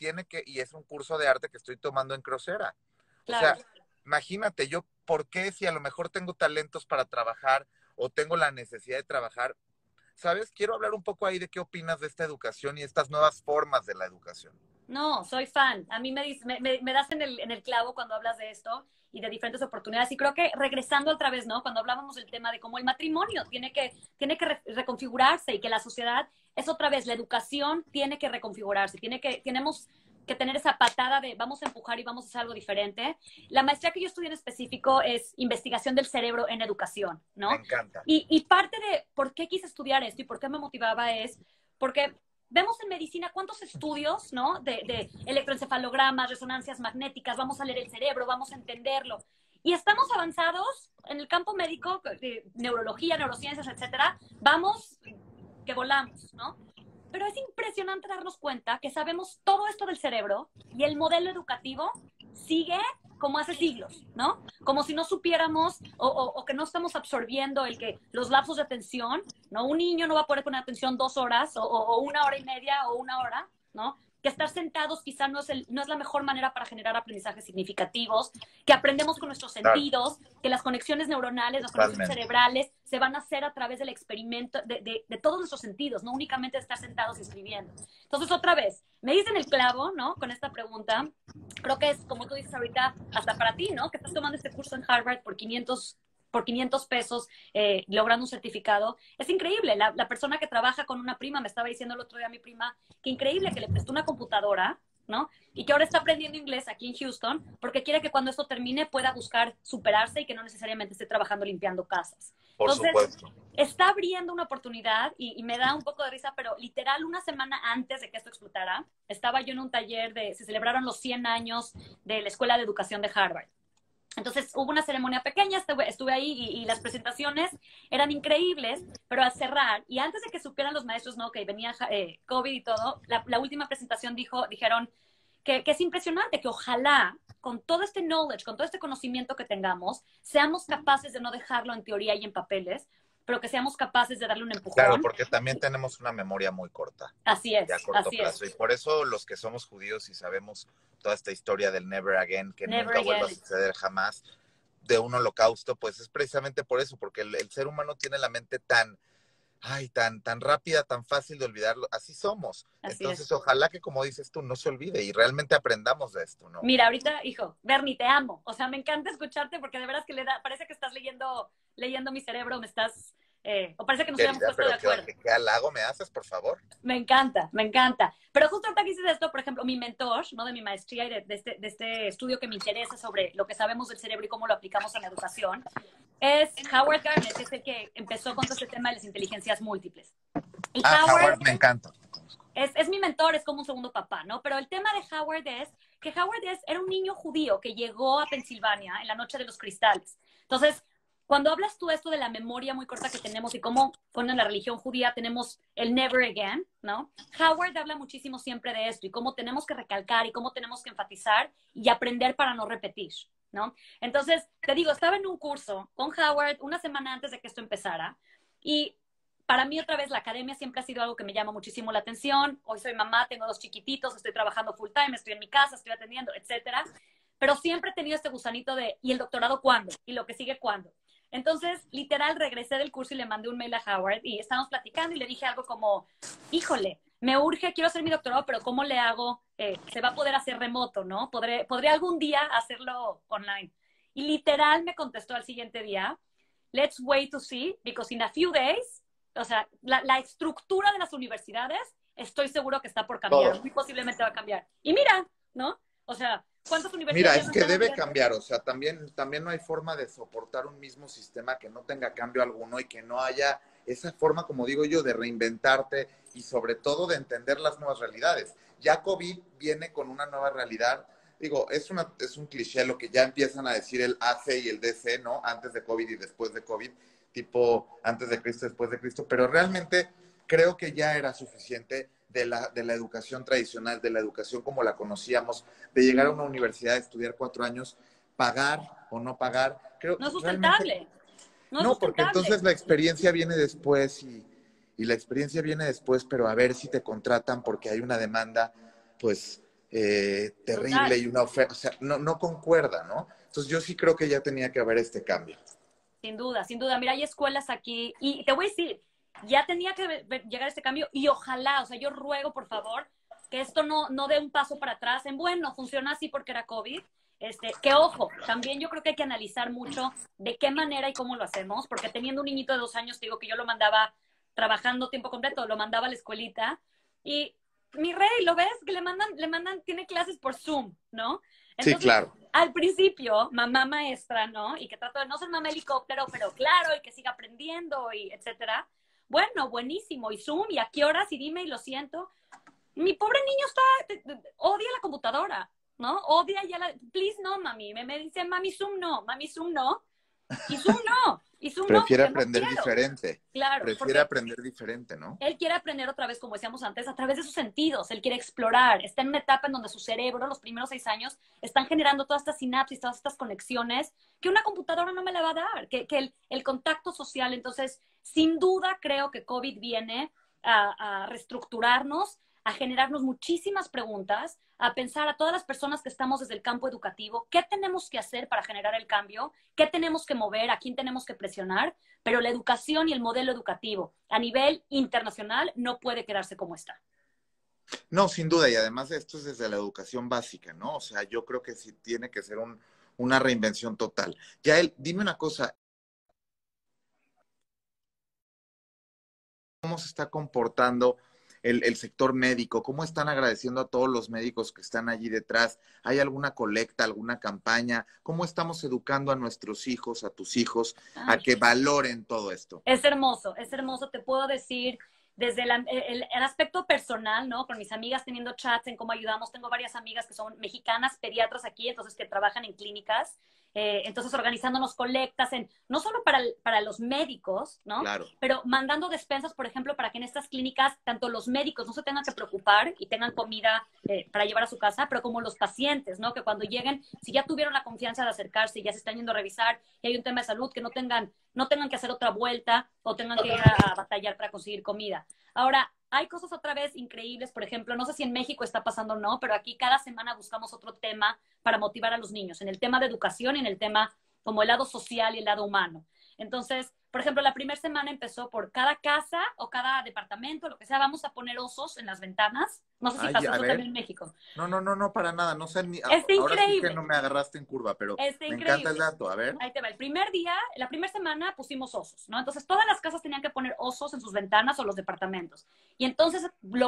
Speaker 1: y es un curso de arte que estoy tomando en Coursera. O
Speaker 2: claro.
Speaker 1: sea, imagínate, yo, ¿por qué si a lo mejor tengo talentos para trabajar o tengo la necesidad de trabajar? ¿Sabes? Quiero hablar un poco ahí de qué opinas de esta educación y estas nuevas formas de la educación.
Speaker 2: No, soy fan. A mí me das en el clavo cuando hablas de esto y de diferentes oportunidades. Y creo que regresando otra vez, ¿no? Cuando hablábamos del tema de cómo el matrimonio tiene que reconfigurarse y que la sociedad es otra vez, la educación tiene que reconfigurarse, tenemos que tener esa patada de vamos a empujar y vamos a hacer algo diferente. La maestría que yo estudié en específico es investigación del cerebro en educación,
Speaker 1: Me
Speaker 2: ¿no?
Speaker 1: encanta.
Speaker 2: Y parte de por qué quise estudiar esto y por qué me motivaba es porque vemos en medicina cuántos estudios, ¿no? De electroencefalogramas, resonancias magnéticas, vamos a leer el cerebro, vamos a entenderlo. Y estamos avanzados en el campo médico, de neurología, neurociencias, etcétera. Vamos que volamos, ¿no? Pero es impresionante darnos cuenta que sabemos todo esto del cerebro y el modelo educativo sigue como hace siglos, ¿no? Como si no supiéramos o que no estamos absorbiendo el que los lapsos de atención, ¿no? Un niño no va a poder poner atención 2 horas o 1 hora y media o 1 hora, ¿no? Que estar sentados quizá no es la mejor manera para generar aprendizajes significativos, que aprendemos con nuestros
Speaker 1: Claro,
Speaker 2: sentidos, que las conexiones neuronales, las conexiones
Speaker 1: totalmente.
Speaker 2: cerebrales se van a hacer a través del experimento de todos nuestros sentidos, no únicamente de estar sentados y escribiendo. Entonces, otra vez, me dicen el clavo, ¿no? Con esta pregunta, creo que es, como tú dices ahorita, hasta para ti, ¿no? Que estás tomando este curso en Harvard por 500 pesos, logrando un certificado. Es increíble. La persona que trabaja con una prima, me estaba diciendo el otro día a mi prima, que increíble que le prestó una computadora, ¿no? Y que ahora está aprendiendo inglés aquí en Houston porque quiere que cuando esto termine pueda buscar superarse y que no necesariamente esté trabajando limpiando casas.
Speaker 1: Por
Speaker 2: Entonces,
Speaker 1: supuesto.
Speaker 2: está abriendo una oportunidad y me da un poco de risa, pero literal una semana antes de que esto explotara, estaba yo en un taller se celebraron los 100 años de la Escuela de Educación de Harvard. Entonces hubo una ceremonia pequeña, estuve ahí y las presentaciones eran increíbles, pero al cerrar, y antes de que supieran los maestros, ¿no? Que venía COVID y todo, la última presentación dijeron que es impresionante, que ojalá con todo este knowledge, con todo este conocimiento que tengamos, seamos capaces de no dejarlo en teoría y en papeles, pero que seamos capaces de darle un
Speaker 1: Claro,
Speaker 2: empujón.
Speaker 1: porque también tenemos una memoria muy corta
Speaker 2: Así
Speaker 1: y a
Speaker 2: es,
Speaker 1: corto
Speaker 2: así
Speaker 1: plazo.
Speaker 2: es.
Speaker 1: Y por eso los que somos judíos y sabemos toda esta historia del never again, que
Speaker 2: Never
Speaker 1: nunca vuelva a
Speaker 2: again.
Speaker 1: suceder jamás, de un holocausto, pues es precisamente por eso, porque el ser humano tiene la mente tan rápida, tan fácil de olvidarlo. Así somos.
Speaker 2: Así
Speaker 1: Entonces,
Speaker 2: es.
Speaker 1: ojalá que, como dices tú, no se olvide y realmente aprendamos de esto, ¿no?
Speaker 2: Mira, ahorita, hijo, Bernie, te amo. O sea, me encanta escucharte porque de veras que parece que estás leyendo mi cerebro, o parece que nos hubiéramos
Speaker 1: Querida,
Speaker 2: puesto de
Speaker 1: pero
Speaker 2: acuerdo.
Speaker 1: ¿qué halago me haces, por favor?
Speaker 2: Me encanta, me encanta. Pero justo ahorita que dices esto, por ejemplo, mi mentor, ¿no? De mi maestría y de este estudio que me interesa sobre lo que sabemos del cerebro y cómo lo aplicamos en la educación, es Howard Gardner, que es el que empezó con todo este tema de las inteligencias múltiples. Y
Speaker 1: Ah,
Speaker 2: Howard
Speaker 1: Howard, me encanta.
Speaker 2: es mi mentor, es como un segundo papá, ¿no? Pero el tema de Howard es que era un niño judío que llegó a Pensilvania en la noche de los cristales. Entonces, cuando hablas tú esto de la memoria muy corta que tenemos y cómo con la religión judía tenemos el never again, ¿no? Howard habla muchísimo siempre de esto y cómo tenemos que recalcar y cómo tenemos que enfatizar y aprender para no repetir, ¿no? Entonces, te digo, estaba en un curso con Howard una semana antes de que esto empezara y para mí otra vez la academia siempre ha sido algo que me llama muchísimo la atención. Hoy soy mamá, tengo 2 chiquititos, estoy trabajando full time, estoy en mi casa, estoy atendiendo, etcétera. Pero siempre he tenido este gusanito de, ¿y el doctorado cuándo? ¿Y lo que sigue cuándo? Entonces, literal, regresé del curso y le mandé un mail a Howard y estábamos platicando y le dije algo como, híjole, me urge, quiero hacer mi doctorado, pero ¿cómo le hago? Se va a poder hacer remoto, ¿no? ¿Podré algún día hacerlo online? Y literal me contestó al siguiente día, let's wait to see, because in a few days, o sea, la estructura de las universidades, estoy seguro que está por cambiar,
Speaker 1: Todo.
Speaker 2: muy posiblemente va a cambiar. Y mira, ¿no? O sea, ¿cuántas
Speaker 1: Mira,
Speaker 2: universidades ya
Speaker 1: es
Speaker 2: no
Speaker 1: que
Speaker 2: están
Speaker 1: debe
Speaker 2: abriendo?
Speaker 1: cambiar, o sea, también no hay forma de soportar un mismo sistema que no tenga cambio alguno y que no haya esa forma, como digo yo, de reinventarte y sobre todo de entender las nuevas realidades. Ya COVID viene con una nueva realidad. Digo, es un cliché lo que ya empiezan a decir el AC y el DC, ¿no? Antes de COVID y después de COVID, tipo antes de Cristo, después de Cristo, pero realmente creo que ya era suficiente de la educación tradicional, de la educación como la conocíamos, de llegar a una universidad, estudiar 4 años, pagar o no pagar. Creo
Speaker 2: No es
Speaker 1: realmente
Speaker 2: sustentable, no es
Speaker 1: no, porque
Speaker 2: sustentable.
Speaker 1: entonces la experiencia viene después y la experiencia viene después, pero a ver si te contratan porque hay una demanda, pues, terrible
Speaker 2: Brutal.
Speaker 1: y una oferta, o sea, no concuerda, ¿no? Entonces yo sí creo que ya tenía que haber este cambio.
Speaker 2: Sin duda, sin duda. Mira, hay escuelas aquí y te voy a decir, ya tenía que llegar este cambio y ojalá, o sea, yo ruego por favor que esto no dé un paso para atrás en, bueno, funciona así porque era COVID. Que ojo, también yo creo que hay que analizar mucho de qué manera y cómo lo hacemos, porque teniendo un niñito de 2 años, te digo que yo lo mandaba trabajando tiempo completo, lo mandaba a la escuelita y mi rey, ¿lo ves? Que le mandan, tiene clases por Zoom, ¿no?
Speaker 1: Sí,
Speaker 2: Entonces,
Speaker 1: claro.
Speaker 2: al principio, mamá maestra, ¿no? Y que trato de no ser mamá helicóptero, pero claro, y que siga aprendiendo, y etcétera. Bueno, buenísimo. Y Zoom, y a qué horas, y dime, y lo siento. Mi pobre niño odia la computadora, ¿no? Odia ya please no, mami. Me dice, mami, Zoom no. Y Zoom no, y Zoom no,
Speaker 1: Prefiere
Speaker 2: porque no
Speaker 1: aprender
Speaker 2: quiero.
Speaker 1: diferente.
Speaker 2: Claro,
Speaker 1: Prefiere
Speaker 2: porque
Speaker 1: aprender diferente, ¿no?
Speaker 2: él quiere aprender otra vez, como decíamos antes, a través de sus sentidos. Él quiere explorar. Está en una etapa en donde su cerebro, los primeros 6 años, están generando todas estas sinapsis, todas estas conexiones que una computadora no me la va a dar, que el contacto social. Entonces, sin duda, creo que COVID viene a reestructurarnos, a generarnos muchísimas preguntas, a pensar a todas las personas que estamos desde el campo educativo, qué tenemos que hacer para generar el cambio, qué tenemos que mover, a quién tenemos que presionar, pero la educación y el modelo educativo a nivel internacional no puede quedarse como está.
Speaker 1: No, sin duda, y además esto es desde la educación básica, ¿no? O sea, yo creo que sí tiene que ser una reinvención total. Ya dime una cosa, ¿cómo se está comportando el sector médico? ¿Cómo están agradeciendo a todos los médicos que están allí detrás? ¿Hay alguna colecta, alguna campaña? ¿Cómo estamos educando a nuestros hijos, a tus hijos, a
Speaker 2: Ay,
Speaker 1: que valoren todo esto?
Speaker 2: es hermoso, te puedo decir, desde el aspecto personal, ¿no? Con mis amigas teniendo chats en cómo ayudamos. Tengo varias amigas que son mexicanas, pediatras aquí, entonces que trabajan en clínicas. Entonces organizándonos colectas, no solo para los médicos, ¿no?
Speaker 1: Claro.
Speaker 2: Pero mandando despensas, por ejemplo, para que en estas clínicas tanto los médicos no se tengan que preocupar y tengan comida para llevar a su casa, pero como los pacientes, ¿no? Que cuando lleguen, si ya tuvieron la confianza de acercarse y ya se están yendo a revisar y hay un tema de salud, que no tengan que hacer otra vuelta o tengan que ir a batallar para conseguir comida. Ahora, hay cosas otra vez increíbles, por ejemplo, no sé si en México está pasando o no, pero aquí cada semana buscamos otro tema para motivar a los niños, en el tema de educación y en el tema como el lado social y el lado humano. Entonces, por ejemplo, la primera semana empezó por cada casa o cada departamento, lo que sea, vamos a poner osos en las ventanas. No sé si
Speaker 1: Ay,
Speaker 2: pasó
Speaker 1: a
Speaker 2: eso
Speaker 1: ver.
Speaker 2: también en México.
Speaker 1: No, para nada. No sé ni.
Speaker 2: Está
Speaker 1: Ahora sí que no
Speaker 2: increíble,
Speaker 1: me agarraste en curva, pero
Speaker 2: está
Speaker 1: me encanta el
Speaker 2: increíble.
Speaker 1: dato. A ver.
Speaker 2: Ahí te va. El primer día, la primera semana pusimos osos, ¿no? Entonces todas las casas tenían que poner osos en sus ventanas o los departamentos. Y entonces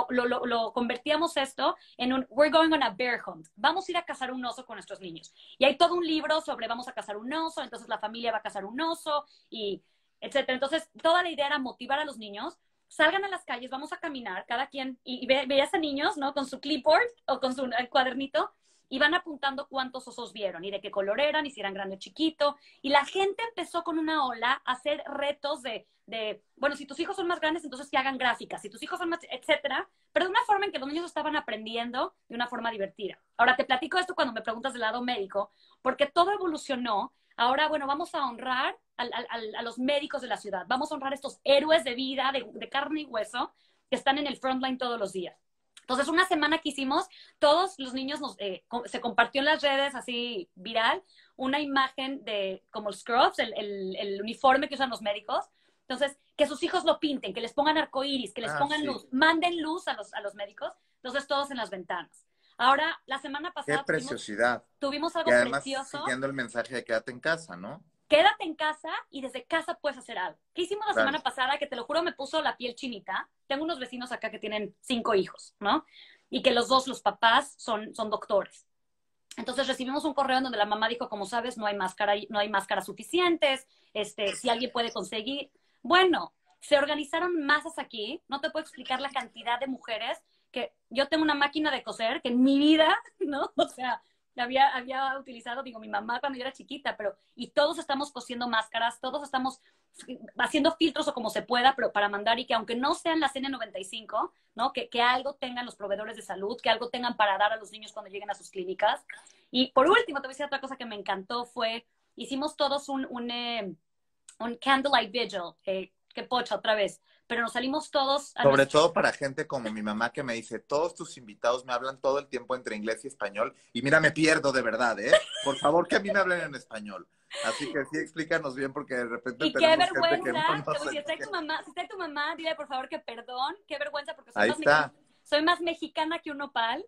Speaker 2: lo convertíamos esto en un we're going on a bear hunt. Vamos a ir a cazar un oso con nuestros niños. Y hay todo un libro sobre vamos a cazar un oso, entonces la familia va a cazar un oso y etcétera. Entonces toda la idea era motivar a los niños. Salgan a las calles, vamos a caminar, cada quien, y veías a niños, ¿no? Con su clipboard o con su cuadernito, y van apuntando cuántos osos vieron y de qué color eran y si eran grande o chiquito. Y la gente empezó con una ola a hacer retos bueno, si tus hijos son más grandes, entonces que hagan gráficas, si tus hijos son más, etcétera, pero de una forma en que los niños estaban aprendiendo de una forma divertida. Ahora, te platico esto cuando me preguntas del lado médico, porque todo evolucionó. Ahora, bueno, vamos a honrar a los médicos de la ciudad, vamos a honrar a estos héroes de vida, de carne y hueso, que están en el frontline todos los días. Entonces, una semana que hicimos, todos los niños se compartió en las redes, así viral, una imagen de como el scrubs, el uniforme que usan los médicos. Entonces, que sus hijos lo pinten, que les pongan arcoíris, que les pongan
Speaker 1: Sí.
Speaker 2: luz, manden luz a los médicos. Entonces, todos en las ventanas. Ahora, la semana
Speaker 1: Qué
Speaker 2: pasada
Speaker 1: preciosidad.
Speaker 2: tuvimos
Speaker 1: Y
Speaker 2: algo
Speaker 1: además
Speaker 2: precioso.
Speaker 1: siguiendo el mensaje de quédate en casa, ¿no?
Speaker 2: Quédate en casa y desde casa puedes hacer algo. ¿Qué hicimos la
Speaker 1: Claro.
Speaker 2: semana pasada? Que te lo juro, me puso la piel chinita. Tengo unos vecinos acá que tienen 5 hijos, ¿no? Y que los papás son doctores. Entonces recibimos un correo en donde la mamá dijo, como sabes, no hay máscaras suficientes, si alguien puede conseguir. Bueno, se organizaron masas aquí, no te puedo explicar la cantidad de mujeres que yo tengo una máquina de coser que en mi vida, ¿no? O sea, había utilizado, digo, mi mamá cuando yo era chiquita, y todos estamos cosiendo máscaras, todos estamos haciendo filtros o como se pueda, pero para mandar y que aunque no sean las N95, ¿no? Que algo tengan los proveedores de salud, que algo tengan para dar a los niños cuando lleguen a sus clínicas. Y por último, te voy a decir otra cosa que me encantó hicimos todos un candlelight vigil, que pocha otra vez, pero nos salimos todos a
Speaker 1: Sobre todo para gente como mi mamá que me dice, todos tus invitados me hablan todo el tiempo entre inglés y español, y mira, me pierdo de verdad, ¿eh? Por favor, que a mí me hablen en español. Así que sí, explícanos bien, porque de repente
Speaker 2: y qué
Speaker 1: tenemos gente que
Speaker 2: vergüenza,
Speaker 1: no nos
Speaker 2: si está tu mamá, dile por favor que perdón, qué vergüenza, porque
Speaker 1: Ahí está.
Speaker 2: soy más mexicana que un nopal.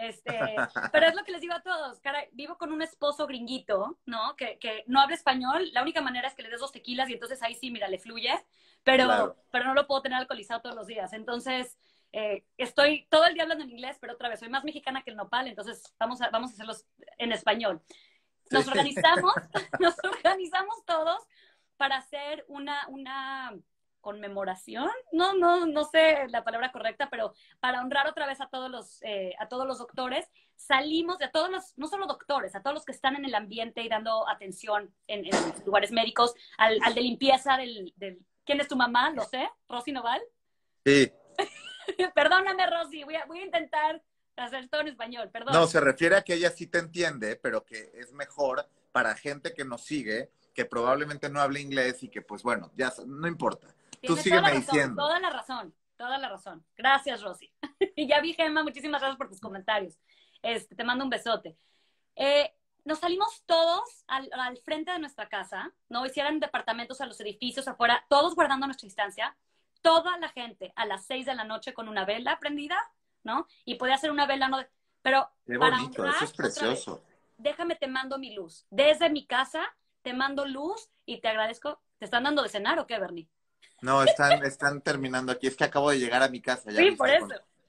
Speaker 2: Pero es lo que les digo a todos, cara, vivo con un esposo gringuito, ¿no? Que no habla español, la única manera es que le des 2 tequilas y entonces ahí sí, mira, le fluye,
Speaker 1: Claro.
Speaker 2: pero no lo puedo tener alcoholizado todos los días. Entonces, estoy todo el día hablando en inglés, pero otra vez, soy más mexicana que el nopal, entonces vamos a hacerlos en español. Nos
Speaker 1: Sí.
Speaker 2: organizamos, nos organizamos todos para hacer una conmemoración, no sé la palabra correcta, pero para honrar otra vez a todos los doctores, salimos de todos los, no solo doctores, a todos los que están en el ambiente y dando atención en lugares médicos, al de limpieza ¿quién es tu mamá? Lo sé, Rosy Noval.
Speaker 1: Sí.
Speaker 2: Perdóname, Rosy, voy a intentar hacer todo en español, perdón.
Speaker 1: No, se refiere a que ella sí te entiende, pero que es mejor para gente que nos sigue, que probablemente no hable inglés y que, pues bueno, ya no importa. Tú
Speaker 2: Tienes
Speaker 1: sígueme diciendo.
Speaker 2: toda la razón. Gracias, Rosy. Y ya vi, Gemma, muchísimas gracias por tus comentarios. Te mando un besote. Nos salimos todos al frente de nuestra casa, ¿no? Hicieran departamentos a los edificios afuera, todos guardando nuestra distancia. Toda la gente a las 6 de la noche con una vela prendida, ¿no? Y podía hacer una vela, no, pero
Speaker 1: Qué
Speaker 2: para
Speaker 1: bonito,
Speaker 2: honrar,
Speaker 1: eso es precioso.
Speaker 2: vez, déjame te mando mi luz. Desde mi casa te mando luz y te agradezco. ¿Te están dando de cenar o qué, Bernie?
Speaker 1: No, están terminando aquí. Es que acabo de llegar a mi casa. Ya
Speaker 2: Sí, por eso.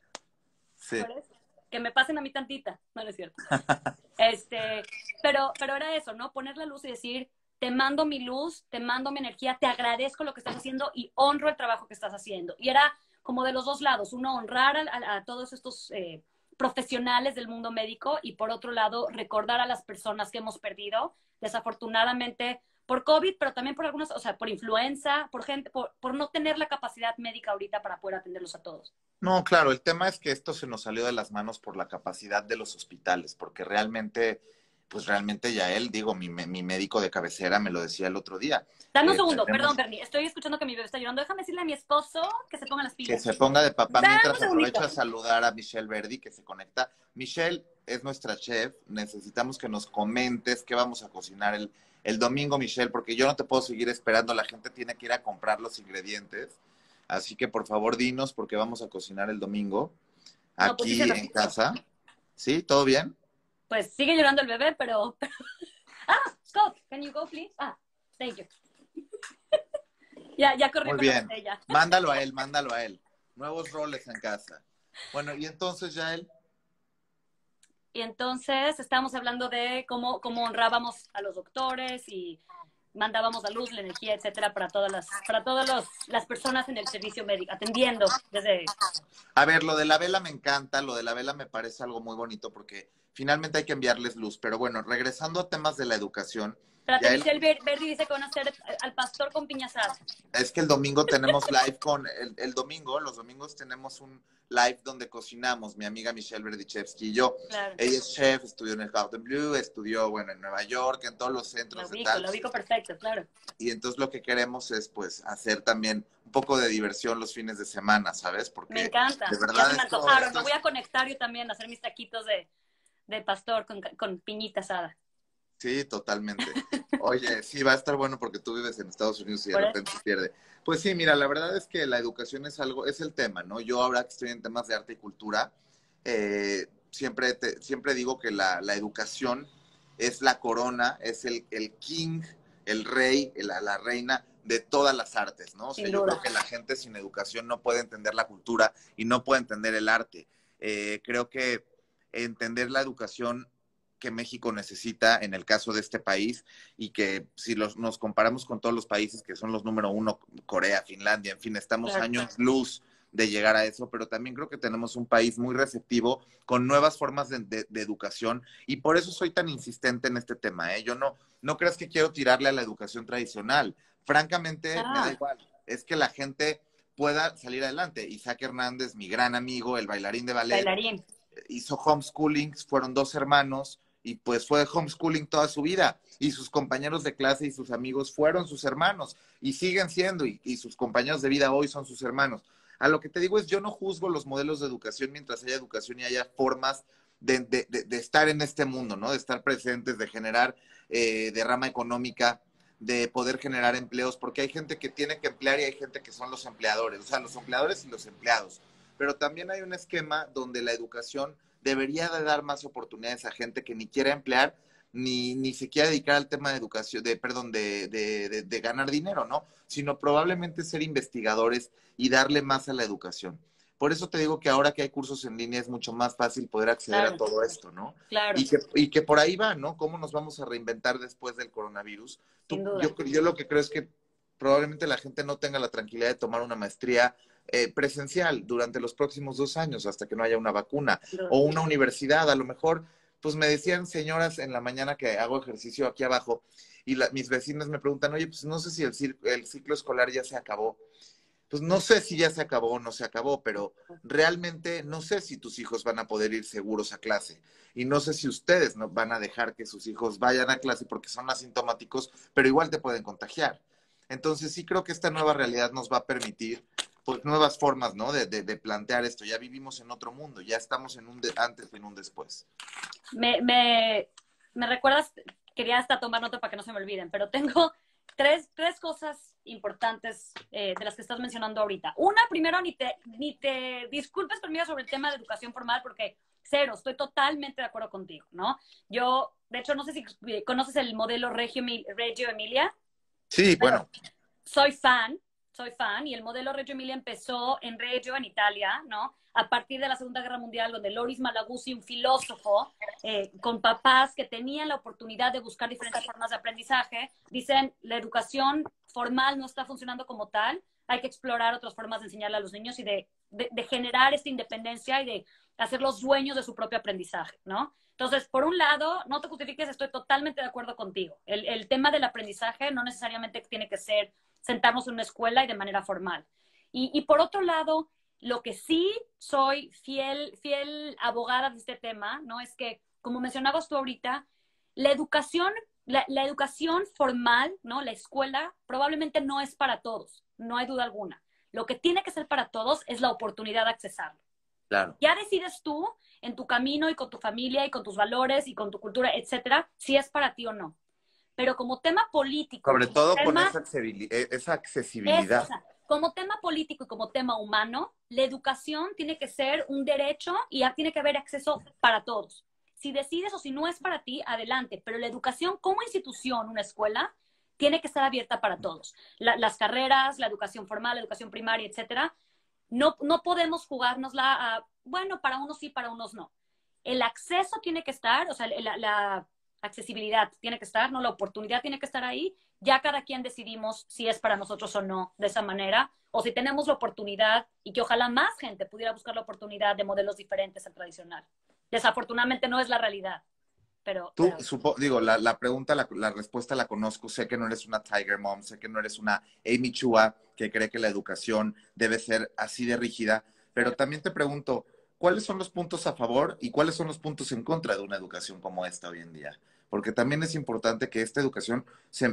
Speaker 1: Sí.
Speaker 2: Por eso. Que me pasen a mí tantita. No, no es cierto. Pero era eso, ¿no? Poner la luz y decir, te mando mi luz, te mando mi energía, te agradezco lo que estás haciendo y honro el trabajo que estás haciendo. Y era como de los dos lados. Uno, honrar a todos estos profesionales del mundo médico y por otro lado, recordar a las personas que hemos perdido, desafortunadamente, por COVID, pero también por algunas, o sea, por influenza, por no tener la capacidad médica ahorita para poder atenderlos a todos.
Speaker 1: No, claro, el tema es que esto se nos salió de las manos por la capacidad de los hospitales, porque realmente, pues realmente ya él, digo, mi médico de cabecera me lo decía el otro día.
Speaker 2: Dame un segundo, perdón, Bernie, estoy escuchando que mi bebé está llorando. Déjame decirle a mi esposo que se ponga las pilas.
Speaker 1: Que se ponga de papá.
Speaker 2: Dame
Speaker 1: Mientras aprovecho a saludar a Michelle Verdi, que se conecta. Michelle es nuestra chef, necesitamos que nos comentes qué vamos a cocinar el domingo, Michelle, porque yo no te puedo seguir esperando, la gente tiene que ir a comprar los ingredientes. Así que por favor dinos porque vamos a cocinar el domingo
Speaker 2: No, pues sí se
Speaker 1: aquí
Speaker 2: lo
Speaker 1: en
Speaker 2: escucho.
Speaker 1: casa. ¿Sí? ¿Todo bien?
Speaker 2: Pues sigue llorando el bebé, pero... Ah, Scott, can you go, please? Ah, thank you. Ya corrió
Speaker 1: Muy
Speaker 2: con la
Speaker 1: bien.
Speaker 2: botella.
Speaker 1: Mándalo a él, mándalo a él. Nuevos roles en casa. Bueno, y entonces ya él.
Speaker 2: Y entonces estábamos hablando de cómo honrábamos a los doctores y mandábamos la luz, la energía, etcétera, para todas las personas en el servicio médico, atendiendo desde...
Speaker 1: A ver, lo de la vela me encanta, lo de la vela me parece algo muy bonito porque finalmente hay que enviarles luz. Pero bueno, regresando a temas de la educación,
Speaker 2: Espérate,
Speaker 1: ya él,
Speaker 2: Michelle Verdi dice que van a hacer al pastor con piña asada.
Speaker 1: es que el domingo tenemos live con, el domingo, los domingos tenemos un live donde cocinamos, mi amiga Michelle Berdichevsky y yo.
Speaker 2: Claro,
Speaker 1: Ella es chef, estudió en el Cordon Bleu, estudió, bueno, en Nueva York, en todos los centros de tal.
Speaker 2: la ubico perfecto, claro.
Speaker 1: Y entonces lo que queremos es, pues, hacer también un poco de diversión los fines de semana, ¿sabes?
Speaker 2: Me
Speaker 1: Porque
Speaker 2: encanta.
Speaker 1: de
Speaker 2: Ya
Speaker 1: verdad
Speaker 2: se me antojaron. Me voy a conectar yo también a hacer mis taquitos de pastor con piñita asada.
Speaker 1: Sí, totalmente. Oye, sí, va a estar bueno porque tú vives en Estados Unidos y de
Speaker 2: Por eso.
Speaker 1: repente se pierde. Pues sí, mira, la verdad es que la educación es algo, es el tema, ¿no? Yo ahora que estoy en temas de arte y cultura, siempre digo que la educación es la corona, es el king, el rey, la reina de todas las artes, ¿no? O sea,
Speaker 2: Sin
Speaker 1: yo creo
Speaker 2: duda.
Speaker 1: que la gente sin educación no puede entender la cultura y no puede entender el arte. Creo que entender la educación que México necesita en el caso de este país y que si nos comparamos con todos los países que son los número uno, Corea, Finlandia, en fin, estamos
Speaker 2: Claro.
Speaker 1: años luz de llegar a eso, pero también creo que tenemos un país muy receptivo con nuevas formas de educación y por eso soy tan insistente en este tema. Yo no creas que quiero tirarle a la educación tradicional. Francamente, me da
Speaker 2: Ah,
Speaker 1: igual. Es que la gente pueda salir adelante. Isaac Hernández, mi gran amigo, el bailarín de ballet,
Speaker 2: bailarín.
Speaker 1: hizo homeschooling, fueron dos hermanos y pues fue homeschooling toda su vida y sus compañeros de clase y sus amigos fueron sus hermanos y siguen siendo y sus compañeros de vida hoy son sus hermanos. A lo que te digo es, yo no juzgo los modelos de educación mientras haya educación y haya formas de estar en este mundo, ¿no? De estar presentes, de generar derrama económica, de poder generar empleos, porque hay gente que tiene que emplear y hay gente que son los empleadores, o sea, los empleadores y los empleados. Pero también hay un esquema donde la educación debería de dar más oportunidades a gente que ni quiere emplear ni se quiera dedicar al tema de educación, de ganar dinero, ¿no? Sino probablemente ser investigadores y darle más a la educación. Por eso te digo que ahora que hay cursos en línea es mucho más fácil poder acceder a
Speaker 2: Claro,
Speaker 1: todo esto, ¿no?
Speaker 2: claro,
Speaker 1: Y que por ahí va, ¿no? ¿Cómo nos vamos a reinventar después del coronavirus?
Speaker 2: sin
Speaker 1: Yo lo que creo es que probablemente la gente no tenga la tranquilidad de tomar una maestría presencial durante los próximos 2 años hasta que no haya una vacuna
Speaker 2: duda.
Speaker 1: o una universidad. A lo mejor, pues me decían señoras en la mañana que hago ejercicio aquí abajo y mis vecinas me preguntan, oye, pues no sé si el ciclo escolar ya se acabó. Pues no sé si ya se acabó o no se acabó, pero realmente no sé si tus hijos van a poder ir seguros a clase y no sé si ustedes no van a dejar que sus hijos vayan a clase porque son asintomáticos, pero igual te pueden contagiar. Entonces sí creo que esta nueva realidad nos va a permitir pues nuevas formas, ¿no? De plantear esto. Ya vivimos en otro mundo, ya estamos en un antes y en un después.
Speaker 2: Me recuerdas, quería hasta tomar nota para que no se me olviden, pero tengo tres cosas importantes de las que estás mencionando ahorita. Una, primero, ni te disculpes conmigo sobre el tema de educación formal, porque cero, estoy totalmente de acuerdo contigo, ¿no? Yo, de hecho, no sé si conoces el modelo Reggio Emilia.
Speaker 1: Sí,
Speaker 2: Bueno,
Speaker 1: bueno,
Speaker 2: soy fan, y el modelo Reggio Emilia empezó en Reggio, en Italia, ¿no? A partir de la Segunda Guerra Mundial, donde Loris Malaguzzi, un filósofo, con papás que tenían la oportunidad de buscar diferentes formas de aprendizaje, dicen, la educación formal no está funcionando como tal, hay que explorar otras formas de enseñarle a los niños y de generar esta independencia y de hacerlos dueños de su propio aprendizaje, ¿no? Entonces, por un lado, no te justifiques, estoy totalmente de acuerdo contigo. El tema del aprendizaje no necesariamente tiene que ser sentarnos en una escuela y de manera formal. Y por otro lado, lo que sí soy fiel abogada de este tema, ¿no? Es que, como mencionabas tú ahorita, la educación, la educación formal, ¿no? La escuela probablemente no es para todos, no hay duda alguna. Lo que tiene que ser para todos es la oportunidad de accesarlo.
Speaker 1: claro.
Speaker 2: Ya decides tú en tu camino y con tu familia y con tus valores y con tu cultura, etcétera, si es para ti o no. Pero como tema político,
Speaker 1: Sobre todo con
Speaker 2: tema,
Speaker 1: esa accesibilidad.
Speaker 2: como tema político y como tema humano, la educación tiene que ser un derecho y ya tiene que haber acceso para todos. Si decides o si no es para ti, adelante. Pero la educación como institución, una escuela, tiene que estar abierta para todos. Las carreras, la educación formal, la educación primaria, etcétera, no podemos jugárnosla a, bueno, para unos sí, para unos no. El acceso tiene que estar, o sea, la accesibilidad tiene que estar, ¿no? La oportunidad tiene que estar ahí. Ya cada quien decidimos si es para nosotros o no de esa manera, o si tenemos la oportunidad y que ojalá más gente pudiera buscar la oportunidad de modelos diferentes al tradicional. Desafortunadamente no es la realidad,
Speaker 1: Tú,
Speaker 2: pero
Speaker 1: digo, la pregunta, la respuesta la conozco. Sé que no eres una Tiger Mom, sé que no eres una Amy Chua que cree que la educación debe ser así de rígida, pero también te pregunto, ¿cuáles son los puntos a favor y cuáles son los puntos en contra de una educación como esta hoy en día? Porque también es importante que esta educación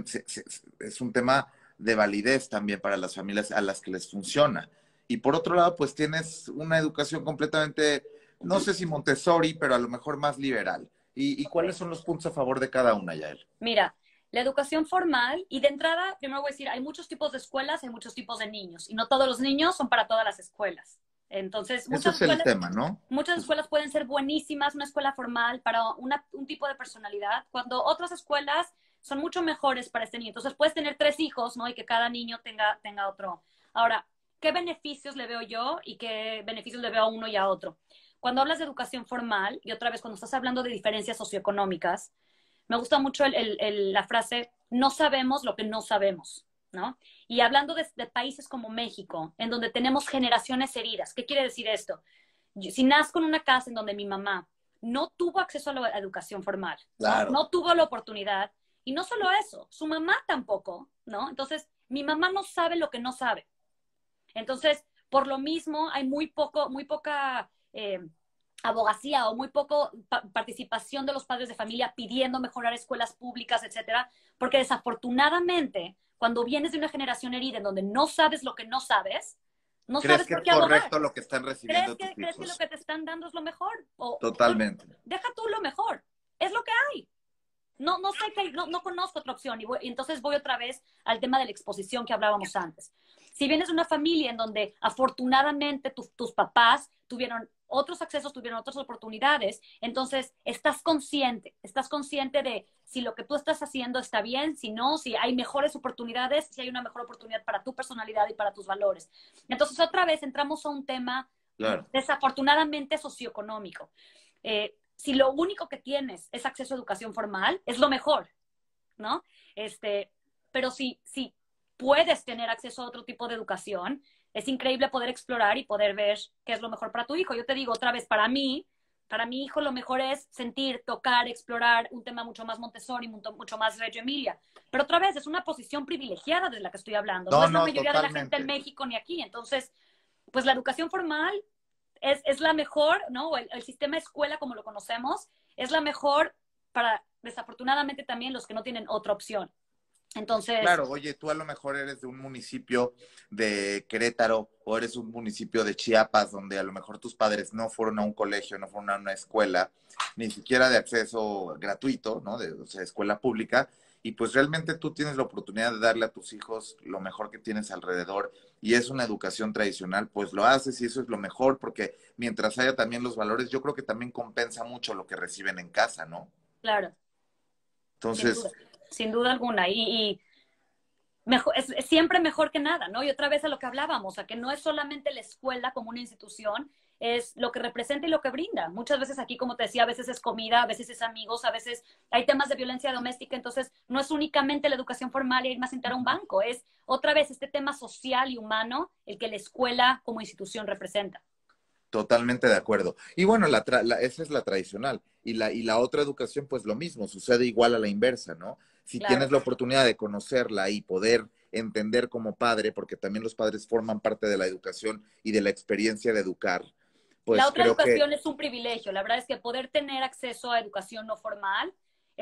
Speaker 1: es un tema de validez también para las familias a las que les funciona. Y por otro lado, pues tienes una educación completamente, no sé si Montessori, pero a lo mejor más liberal. ¿Y cuáles
Speaker 2: okay.
Speaker 1: son los puntos a favor de cada una, Yael?
Speaker 2: Mira, la educación formal, y de entrada, primero voy a decir, hay muchos tipos de escuelas, hay muchos tipos de niños, y no todos los niños son para todas las escuelas. Entonces,
Speaker 1: Ese es el tema, ¿no?
Speaker 2: muchas escuelas pueden ser buenísimas, una escuela formal para un tipo de personalidad, cuando otras escuelas son mucho mejores para este niño. Entonces, puedes tener 3 hijos, ¿no? Y que cada niño tenga otro. Ahora, ¿qué beneficios le veo yo y qué beneficios le veo a uno y a otro? Cuando hablas de educación formal, y otra vez cuando estás hablando de diferencias socioeconómicas, me gusta mucho la frase, no sabemos lo que no sabemos, ¿no? Y hablando de países como México, en donde tenemos generaciones heridas, ¿qué quiere decir esto? Si nazco en una casa en donde mi mamá no tuvo acceso a la educación formal, ¿no?
Speaker 1: Claro.
Speaker 2: No tuvo la oportunidad, y no solo eso, su mamá tampoco, ¿no? Entonces, mi mamá no sabe lo que no sabe. Entonces, por lo mismo, hay muy poca abogacía o muy poco participación de los padres de familia pidiendo mejorar escuelas públicas, etcétera, porque desafortunadamente, cuando vienes de una generación herida en donde no sabes lo que no sabes, no
Speaker 1: ¿Crees
Speaker 2: sabes
Speaker 1: que
Speaker 2: por
Speaker 1: es
Speaker 2: qué abogar.
Speaker 1: correcto lo que están recibiendo tus
Speaker 2: ¿Crees que lo
Speaker 1: hijos?
Speaker 2: que te están dando es lo mejor?
Speaker 1: Totalmente.
Speaker 2: Deja tú lo mejor. Es lo que hay. No sé, no conozco otra opción. Y entonces voy otra vez al tema de la exposición que hablábamos antes. Si vienes de una familia en donde afortunadamente tus papás tuvieron otros accesos, tuvieron otras oportunidades, entonces estás consciente de si lo que tú estás haciendo está bien, si no, si hay mejores oportunidades, si hay una mejor oportunidad para tu personalidad y para tus valores. Entonces otra vez entramos a un tema
Speaker 1: Claro.
Speaker 2: desafortunadamente socioeconómico. Si lo único que tienes es acceso a educación formal, es lo mejor, ¿no? Pero si puedes tener acceso a otro tipo de educación, es increíble poder explorar y poder ver qué es lo mejor para tu hijo. Yo te digo otra vez, para mi hijo lo mejor es sentir, tocar, explorar un tema mucho más Montessori, mucho más Reggio Emilia. Pero otra vez, es una posición privilegiada de la que estoy hablando. No
Speaker 1: No,
Speaker 2: es la
Speaker 1: no,
Speaker 2: mayoría de la gente en
Speaker 1: totalmente.
Speaker 2: México ni aquí. Entonces, pues la educación formal es la mejor, ¿no? El sistema escuela como lo conocemos es la mejor para, desafortunadamente, también los que no tienen otra opción. Entonces,
Speaker 1: Claro, oye, tú a lo mejor eres de un municipio de Querétaro o eres un municipio de Chiapas donde a lo mejor tus padres no fueron a un colegio, no fueron a una escuela, ni siquiera de acceso gratuito, ¿no? O sea, escuela pública. Y pues realmente tú tienes la oportunidad de darle a tus hijos lo mejor que tienes alrededor y es una educación tradicional, pues lo haces y eso es lo mejor porque mientras haya también los valores, yo creo que también compensa mucho lo que reciben en casa, ¿no?
Speaker 2: claro,
Speaker 1: Entonces,
Speaker 2: sin duda alguna. Y mejor, es siempre mejor que nada, ¿no? Y otra vez a lo que hablábamos, a que no es solamente la escuela como una institución, es lo que representa y lo que brinda. Muchas veces aquí, como te decía, a veces es comida, a veces es amigos, a veces hay temas de violencia doméstica, entonces no es únicamente la educación formal y ir más a sentar a un banco, es otra vez este tema social y humano el que la escuela como institución representa.
Speaker 1: totalmente de acuerdo. Y bueno, esa es la tradicional. Y la otra educación, pues lo mismo, sucede igual a la inversa, ¿no? Si
Speaker 2: Claro.
Speaker 1: tienes la oportunidad de conocerla y poder entender como padre, porque también los padres forman parte de la educación y de la experiencia de educar,
Speaker 2: La
Speaker 1: pues
Speaker 2: otra
Speaker 1: creo que
Speaker 2: educación es un privilegio. La verdad es que poder tener acceso a educación no formal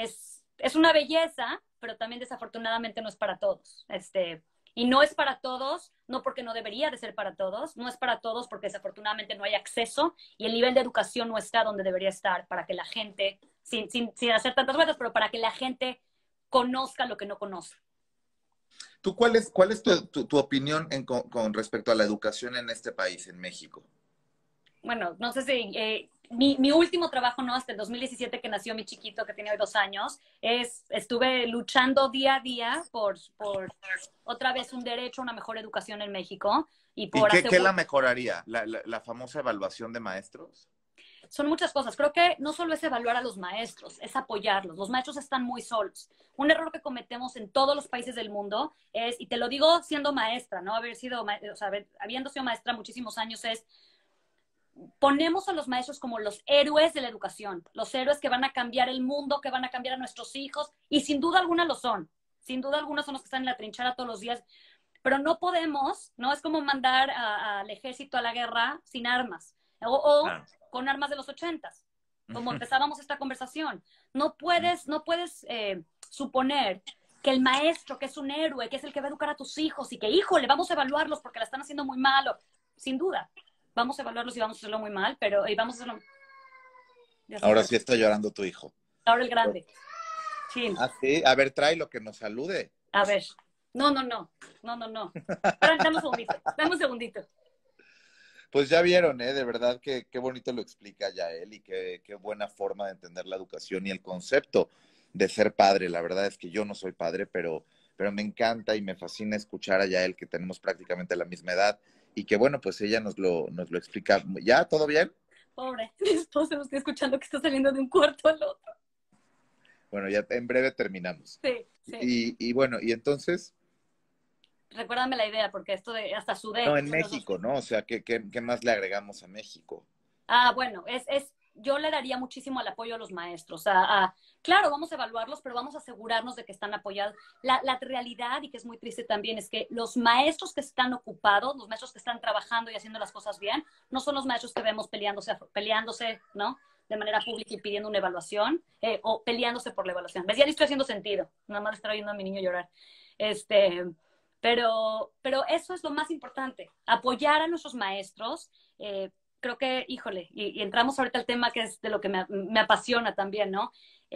Speaker 2: es una belleza, pero también desafortunadamente no es para todos. Y no es para todos, no porque no debería de ser para todos, no es para todos porque desafortunadamente no hay acceso y el nivel de educación no está donde debería estar para que la gente, sin hacer tantas vueltas, pero para que la gente conozca lo que no conoce.
Speaker 1: ¿Tú cuál es tu opinión con respecto a la educación en este país, en México?
Speaker 2: Bueno, no sé si mi último trabajo, ¿no? Hasta el 2017 que nació mi chiquito, que tiene hoy 2 años, estuve luchando día a día por otra vez un derecho a una mejor educación en México y
Speaker 1: ¿Y
Speaker 2: por
Speaker 1: qué la
Speaker 2: asegurar...
Speaker 1: mejoraría? ¿La famosa evaluación de maestros?
Speaker 2: Son muchas cosas. Creo que no solo es evaluar a los maestros, es apoyarlos. Los maestros están muy solos. Un error que cometemos en todos los países del mundo es, y te lo digo siendo maestra, ¿no? Habiendo sido maestra muchísimos años, es ponemos a los maestros como los héroes de la educación, los héroes que van a cambiar el mundo, que van a cambiar a nuestros hijos, y sin duda alguna lo son. Sin duda alguna son los que están en la trinchera todos los días, pero no podemos, ¿no? Es como mandar al ejército a la guerra sin armas, o
Speaker 1: Ah.
Speaker 2: con armas de los 80s, como empezábamos esta conversación. No puedes suponer que el maestro, que es un héroe, que es el que va a educar a tus hijos y que, híjole, vamos a evaluarlos porque la están haciendo muy mal, sin duda vamos a evaluarlos y vamos a hacerlo muy mal, pero y vamos a hacerlo.
Speaker 1: Ahora sí está llorando tu hijo.
Speaker 2: Ahora el grande. Sí.
Speaker 1: Ah, sí. A ver, trae lo que nos salude.
Speaker 2: A ver. No. Dame un segundito.
Speaker 1: Pues ya vieron, ¿eh? De verdad que qué bonito lo explica Yael y qué buena forma de entender la educación y el concepto de ser padre. La verdad es que yo no soy padre, pero me encanta y me fascina escuchar a Yael, que tenemos prácticamente la misma edad, y que bueno, pues ella nos lo explica. ¿Ya? ¿Todo bien?
Speaker 2: Pobre, mi esposo lo estoy escuchando que está saliendo de un cuarto al otro.
Speaker 1: Bueno, ya en breve terminamos.
Speaker 2: Sí.
Speaker 1: Y bueno, y entonces...
Speaker 2: Recuérdame la idea, porque esto de hasta sudé.
Speaker 1: No, en México, ¿no? O sea, ¿qué más le agregamos a México?
Speaker 2: Bueno, yo le daría muchísimo al apoyo a los maestros. Claro, vamos a evaluarlos, pero vamos a asegurarnos de que están apoyados. La realidad, y que es muy triste también, es que los maestros que están ocupados, los maestros que están trabajando y haciendo las cosas bien, no son los maestros que vemos peleándose, ¿no? De manera pública y pidiendo una evaluación, o peleándose por la evaluación. ¿Ves? Ya le estoy haciendo sentido, nada más estar oyendo a mi niño llorar. Pero eso es lo más importante, apoyar a nuestros maestros. Creo que, híjole, y entramos ahorita al tema que es de lo que me apasiona también, ¿no?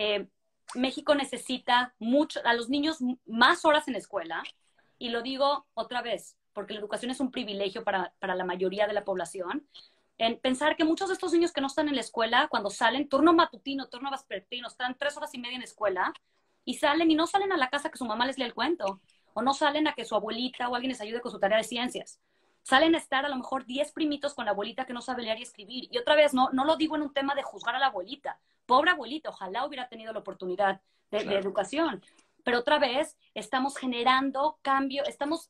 Speaker 2: México necesita a los niños más horas en la escuela, y lo digo otra vez, porque la educación es un privilegio para la mayoría de la población. En pensar que muchos de estos niños que no están en la escuela, cuando salen, turno matutino, turno vespertino, están 3 horas y media en la escuela, y salen y no salen a la casa que su mamá les lee el cuento, o no salen a que su abuelita o alguien les ayude con su tarea de ciencias. Salen a estar a lo mejor 10 primitos con la abuelita que no sabe leer y escribir. Y otra vez, no lo digo en un tema de juzgar a la abuelita. Pobre abuelita, ojalá hubiera tenido la oportunidad de educación. Pero otra vez, estamos generando cambio, estamos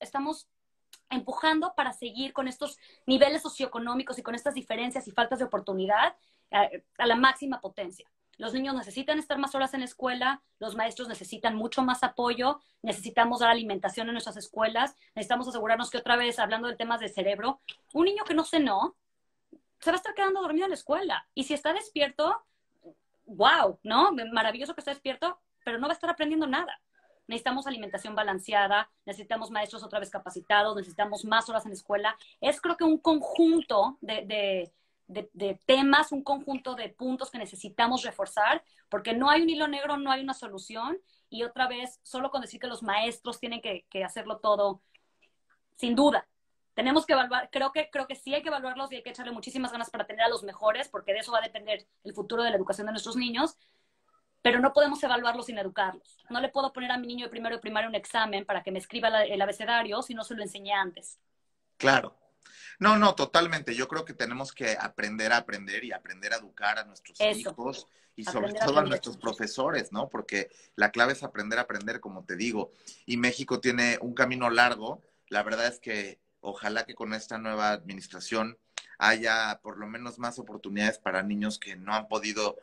Speaker 2: empujando para seguir con estos niveles socioeconómicos y con estas diferencias y faltas de oportunidad a la máxima potencia. Los niños necesitan estar más horas en la escuela, los maestros necesitan mucho más apoyo, necesitamos dar alimentación en nuestras escuelas, necesitamos asegurarnos que, otra vez, hablando de temas de cerebro, un niño que no cenó se va a estar quedando dormido en la escuela. Y si está despierto, wow, ¿no? Maravilloso que está despierto, pero no va a estar aprendiendo nada. Necesitamos alimentación balanceada, necesitamos maestros otra vez capacitados, necesitamos más horas en la escuela. Es, creo que, un conjunto de temas, un conjunto de puntos que necesitamos reforzar, porque no hay un hilo negro, no hay una solución. Y otra vez, solo con decir que los maestros tienen que hacerlo todo, sin duda. Tenemos que evaluar, creo que sí hay que evaluarlos y hay que echarle muchísimas ganas para tener a los mejores, porque de eso va a depender el futuro de la educación de nuestros niños, pero no podemos evaluarlos sin educarlos. No le puedo poner a mi niño de primero de primaria un examen para que me escriba el abecedario si no se lo enseñé antes.
Speaker 1: Claro. No, totalmente. Yo creo que tenemos que aprender a aprender y aprender a educar a nuestros hijos y sobre todo a nuestros profesores, ¿no? Porque la clave es aprender a aprender, como te digo. Y México tiene un camino largo. La verdad es que ojalá que con esta nueva administración haya por lo menos más oportunidades para niños que no han podido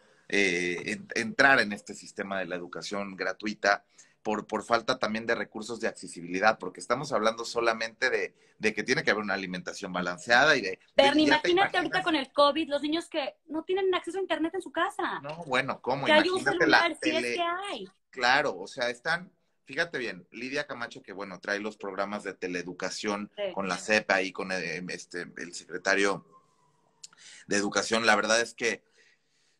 Speaker 1: entrar en este sistema de la educación gratuita por falta también de recursos de accesibilidad, porque estamos hablando solamente de que tiene que haber una alimentación balanceada y de...
Speaker 2: Pero imagínate ahorita con el COVID, los niños que no tienen acceso a internet en su casa.
Speaker 1: No, bueno, ¿cómo?
Speaker 2: Que hay un
Speaker 1: Imagínate
Speaker 2: celular,
Speaker 1: la
Speaker 2: si
Speaker 1: tele.
Speaker 2: es que hay.
Speaker 1: Claro, o sea, fíjate bien, Lidia Camacho, que bueno, trae los programas de teleeducación con la CEPA y con el secretario de Educación, la verdad es que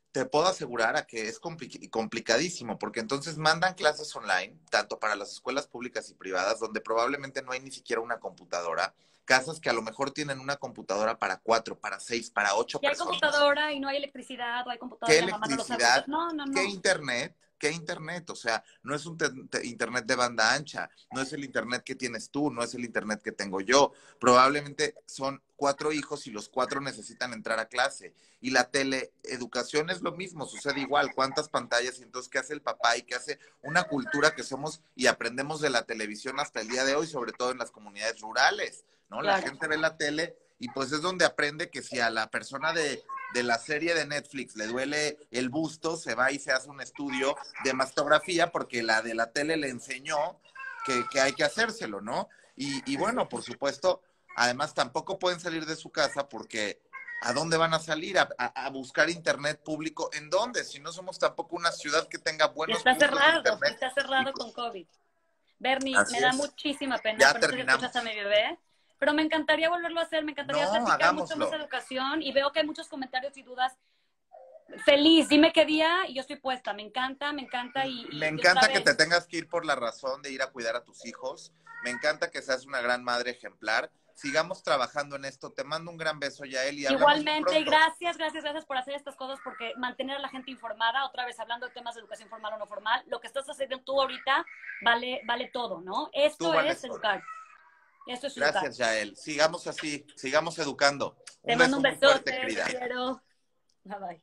Speaker 1: te puedo asegurar a que es complicadísimo, porque entonces mandan clases online, tanto para las escuelas públicas y privadas, donde probablemente no hay ni siquiera una computadora, casas que a lo mejor tienen una computadora para 4, para 6, para 8
Speaker 2: Y hay
Speaker 1: personas.
Speaker 2: computadora y no hay electricidad, o hay computadora
Speaker 1: ¿Qué
Speaker 2: y la mamá no lo sabe usar.
Speaker 1: electricidad?
Speaker 2: No, no,
Speaker 1: ¿Qué
Speaker 2: no.
Speaker 1: internet? ¿Qué internet? O sea, no es un internet de banda ancha, no es el internet que tienes tú, no es el internet que tengo yo. Probablemente son 4 hijos y los 4 necesitan entrar a clase. Y la teleeducación es lo mismo, sucede igual. ¿Cuántas pantallas? Y entonces, ¿qué hace el papá? Y qué hace una cultura que somos y aprendemos de la televisión hasta el día de hoy, sobre todo en las comunidades rurales, ¿no? La
Speaker 2: Claro.
Speaker 1: gente ve la tele y pues es donde aprende que si a la persona de la serie de Netflix le duele el busto, se va y se hace un estudio de mastografía porque la de la tele le enseñó que hay que hacérselo, ¿no? Y bueno, por supuesto, además tampoco pueden salir de su casa porque ¿a dónde van a salir? A buscar internet público. ¿En dónde? Si no somos tampoco una ciudad que tenga
Speaker 2: Y
Speaker 1: buenos puntos de internet.
Speaker 2: está
Speaker 1: Y
Speaker 2: cerrado
Speaker 1: pues,
Speaker 2: con COVID. Bernie, me
Speaker 1: así
Speaker 2: da
Speaker 1: es.
Speaker 2: muchísima pena,
Speaker 1: Ya
Speaker 2: pero no sé si escuchas a
Speaker 1: terminamos.
Speaker 2: mi bebé, pero me encantaría volverlo a hacer, me encantaría
Speaker 1: No,
Speaker 2: platicar mucho más
Speaker 1: hagámoslo.
Speaker 2: de educación y veo que hay muchos comentarios y dudas. Feliz, dime qué día y yo estoy puesta, me encanta
Speaker 1: Me
Speaker 2: y otra
Speaker 1: encanta que
Speaker 2: vez,
Speaker 1: te tengas que ir por la razón de ir a cuidar a tus hijos. Me encanta que seas una gran madre ejemplar. Sigamos trabajando en esto. Te mando un gran beso, Yael, y hablamos muy
Speaker 2: igualmente, y
Speaker 1: pronto.
Speaker 2: gracias por hacer estas cosas, porque mantener a la gente informada, otra vez hablando de temas de educación formal o no formal, lo que estás haciendo tú ahorita vale todo, ¿no?
Speaker 1: Tú
Speaker 2: Esto es
Speaker 1: vales oro.
Speaker 2: educar, esto es educar.
Speaker 1: Gracias, Yael. Sigamos así, sigamos educando.
Speaker 2: Te
Speaker 1: Un
Speaker 2: mando un
Speaker 1: beso muy fuerte,
Speaker 2: besote, te
Speaker 1: querida.
Speaker 2: quiero. Bye bye.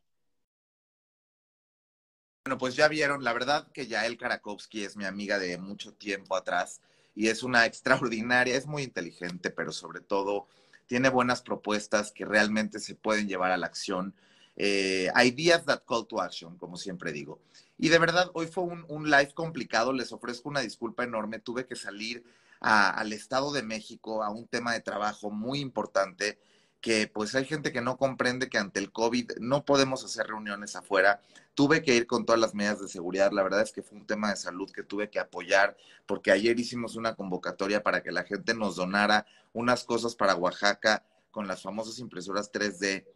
Speaker 1: Bueno, pues ya vieron, la verdad que Yael Karakovsky es mi amiga de mucho tiempo atrás y es una extraordinaria, es muy inteligente, pero sobre todo tiene buenas propuestas que realmente se pueden llevar a la acción. Ideas that call to action, como siempre digo. Y de verdad, hoy fue un live complicado, les ofrezco una disculpa enorme, tuve que salir al Estado de México a un tema de trabajo muy importante que pues hay gente que no comprende que ante el COVID no podemos hacer reuniones afuera. Tuve que ir con todas las medidas de seguridad. La verdad es que fue un tema de salud que tuve que apoyar, porque ayer hicimos una convocatoria para que la gente nos donara unas cosas para Oaxaca con las famosas impresoras 3D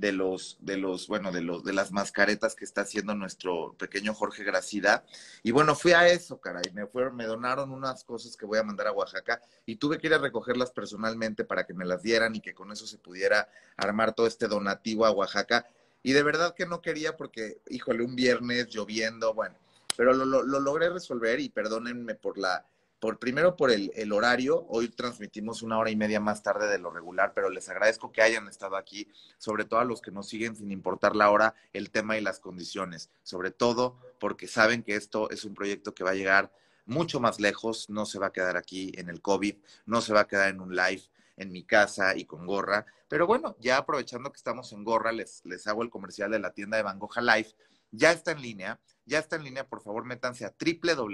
Speaker 1: de las mascaretas que está haciendo nuestro pequeño Jorge Gracida. Y bueno, fui a eso, caray. Me donaron unas cosas que voy a mandar a Oaxaca y tuve que ir a recogerlas personalmente para que me las dieran y que con eso se pudiera armar todo este donativo a Oaxaca. Y de verdad que no quería porque, híjole, un viernes lloviendo, bueno, pero lo logré resolver y perdónenme primero por el horario. Hoy transmitimos 1 hora y media más tarde de lo regular, pero les agradezco que hayan estado aquí, sobre todo a los que nos siguen sin importar la hora, el tema y las condiciones, sobre todo porque saben que esto es un proyecto que va a llegar mucho más lejos, no se va a quedar aquí en el COVID, no se va a quedar en un live en mi casa y con gorra. Pero bueno, ya aprovechando que estamos en gorra, les hago el comercial de la tienda de Van Gogh Live. Ya está en línea, ya está en línea, por favor, métanse a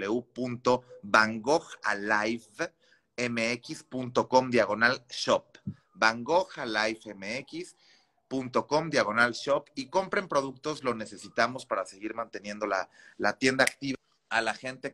Speaker 1: www.vangoghalive.mx.com/shop. VanGoghLifeMX.com/shop y compren productos, lo necesitamos para seguir manteniendo la tienda activa. A la gente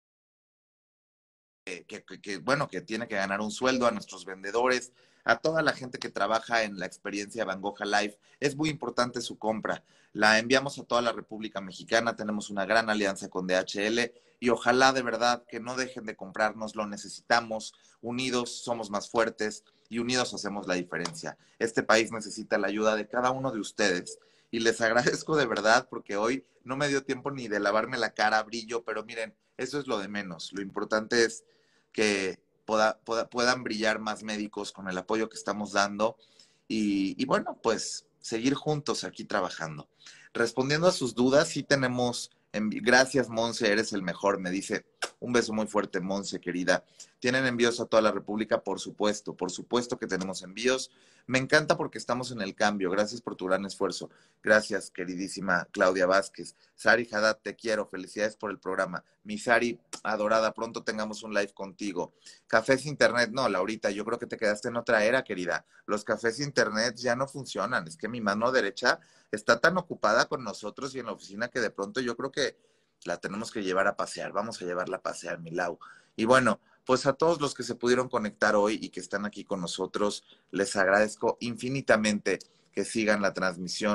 Speaker 1: bueno, que tiene que ganar un sueldo, a nuestros vendedores, a toda la gente que trabaja en la experiencia Van Gogh Live. Es muy importante su compra. La enviamos a toda la República Mexicana, tenemos una gran alianza con DHL y ojalá de verdad que no dejen de comprarnos, lo necesitamos. Unidos somos más fuertes y unidos hacemos la diferencia. Este país necesita la ayuda de cada uno de ustedes. Y les agradezco de verdad porque hoy no me dio tiempo ni de lavarme la cara, brillo, pero miren, eso es lo de menos. Lo importante es que puedan brillar más médicos con el apoyo que estamos dando y bueno, pues seguir juntos aquí trabajando. Respondiendo a sus dudas, sí tenemos, gracias Monse, eres el mejor, me dice, un beso muy fuerte Monse, querida. ¿Tienen envíos a toda la República? Por supuesto que tenemos envíos. Me encanta porque estamos en el cambio, gracias por tu gran esfuerzo. Gracias, queridísima Claudia Vázquez. Sari Haddad, te quiero, felicidades por el programa. Mi Sari, adorada, pronto tengamos un live contigo. Cafés Internet, no, Laurita, yo creo que te quedaste en otra era, querida. Los cafés Internet ya no funcionan, es que mi mano derecha está tan ocupada con nosotros y en la oficina que de pronto yo creo que la tenemos que llevar a pasear. Vamos a llevarla a pasear, mi Lau. Y bueno, pues a todos los que se pudieron conectar hoy y que están aquí con nosotros, les agradezco infinitamente que sigan la transmisión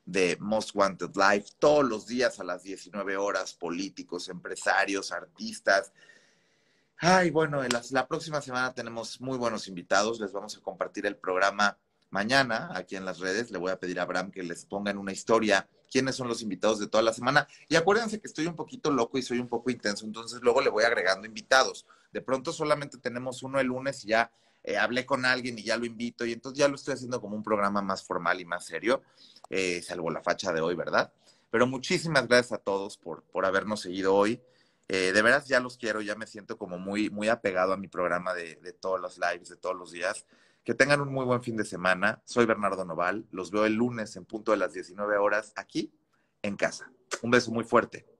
Speaker 1: de Most Wanted Live, todos los días a las 19 horas, políticos, empresarios, artistas. Ay, bueno, la próxima semana tenemos muy buenos invitados, les vamos a compartir el programa mañana aquí en las redes. Le voy a pedir a Abraham que les ponga en una historia quiénes son los invitados de toda la semana. Y acuérdense que estoy un poquito loco y soy un poco intenso, entonces luego le voy agregando invitados. De pronto solamente tenemos uno el lunes y ya hablé con alguien y ya lo invito, y entonces ya lo estoy haciendo como un programa más formal y más serio, salvo la facha de hoy, ¿verdad? Pero muchísimas gracias a todos por habernos seguido hoy. De veras ya los quiero, ya me siento como muy, muy apegado a mi programa de todos los lives, de todos los días. Que tengan un muy buen fin de semana. Soy Bernardo Noval. Los veo el lunes en punto de las 19 horas aquí en casa. Un beso muy fuerte.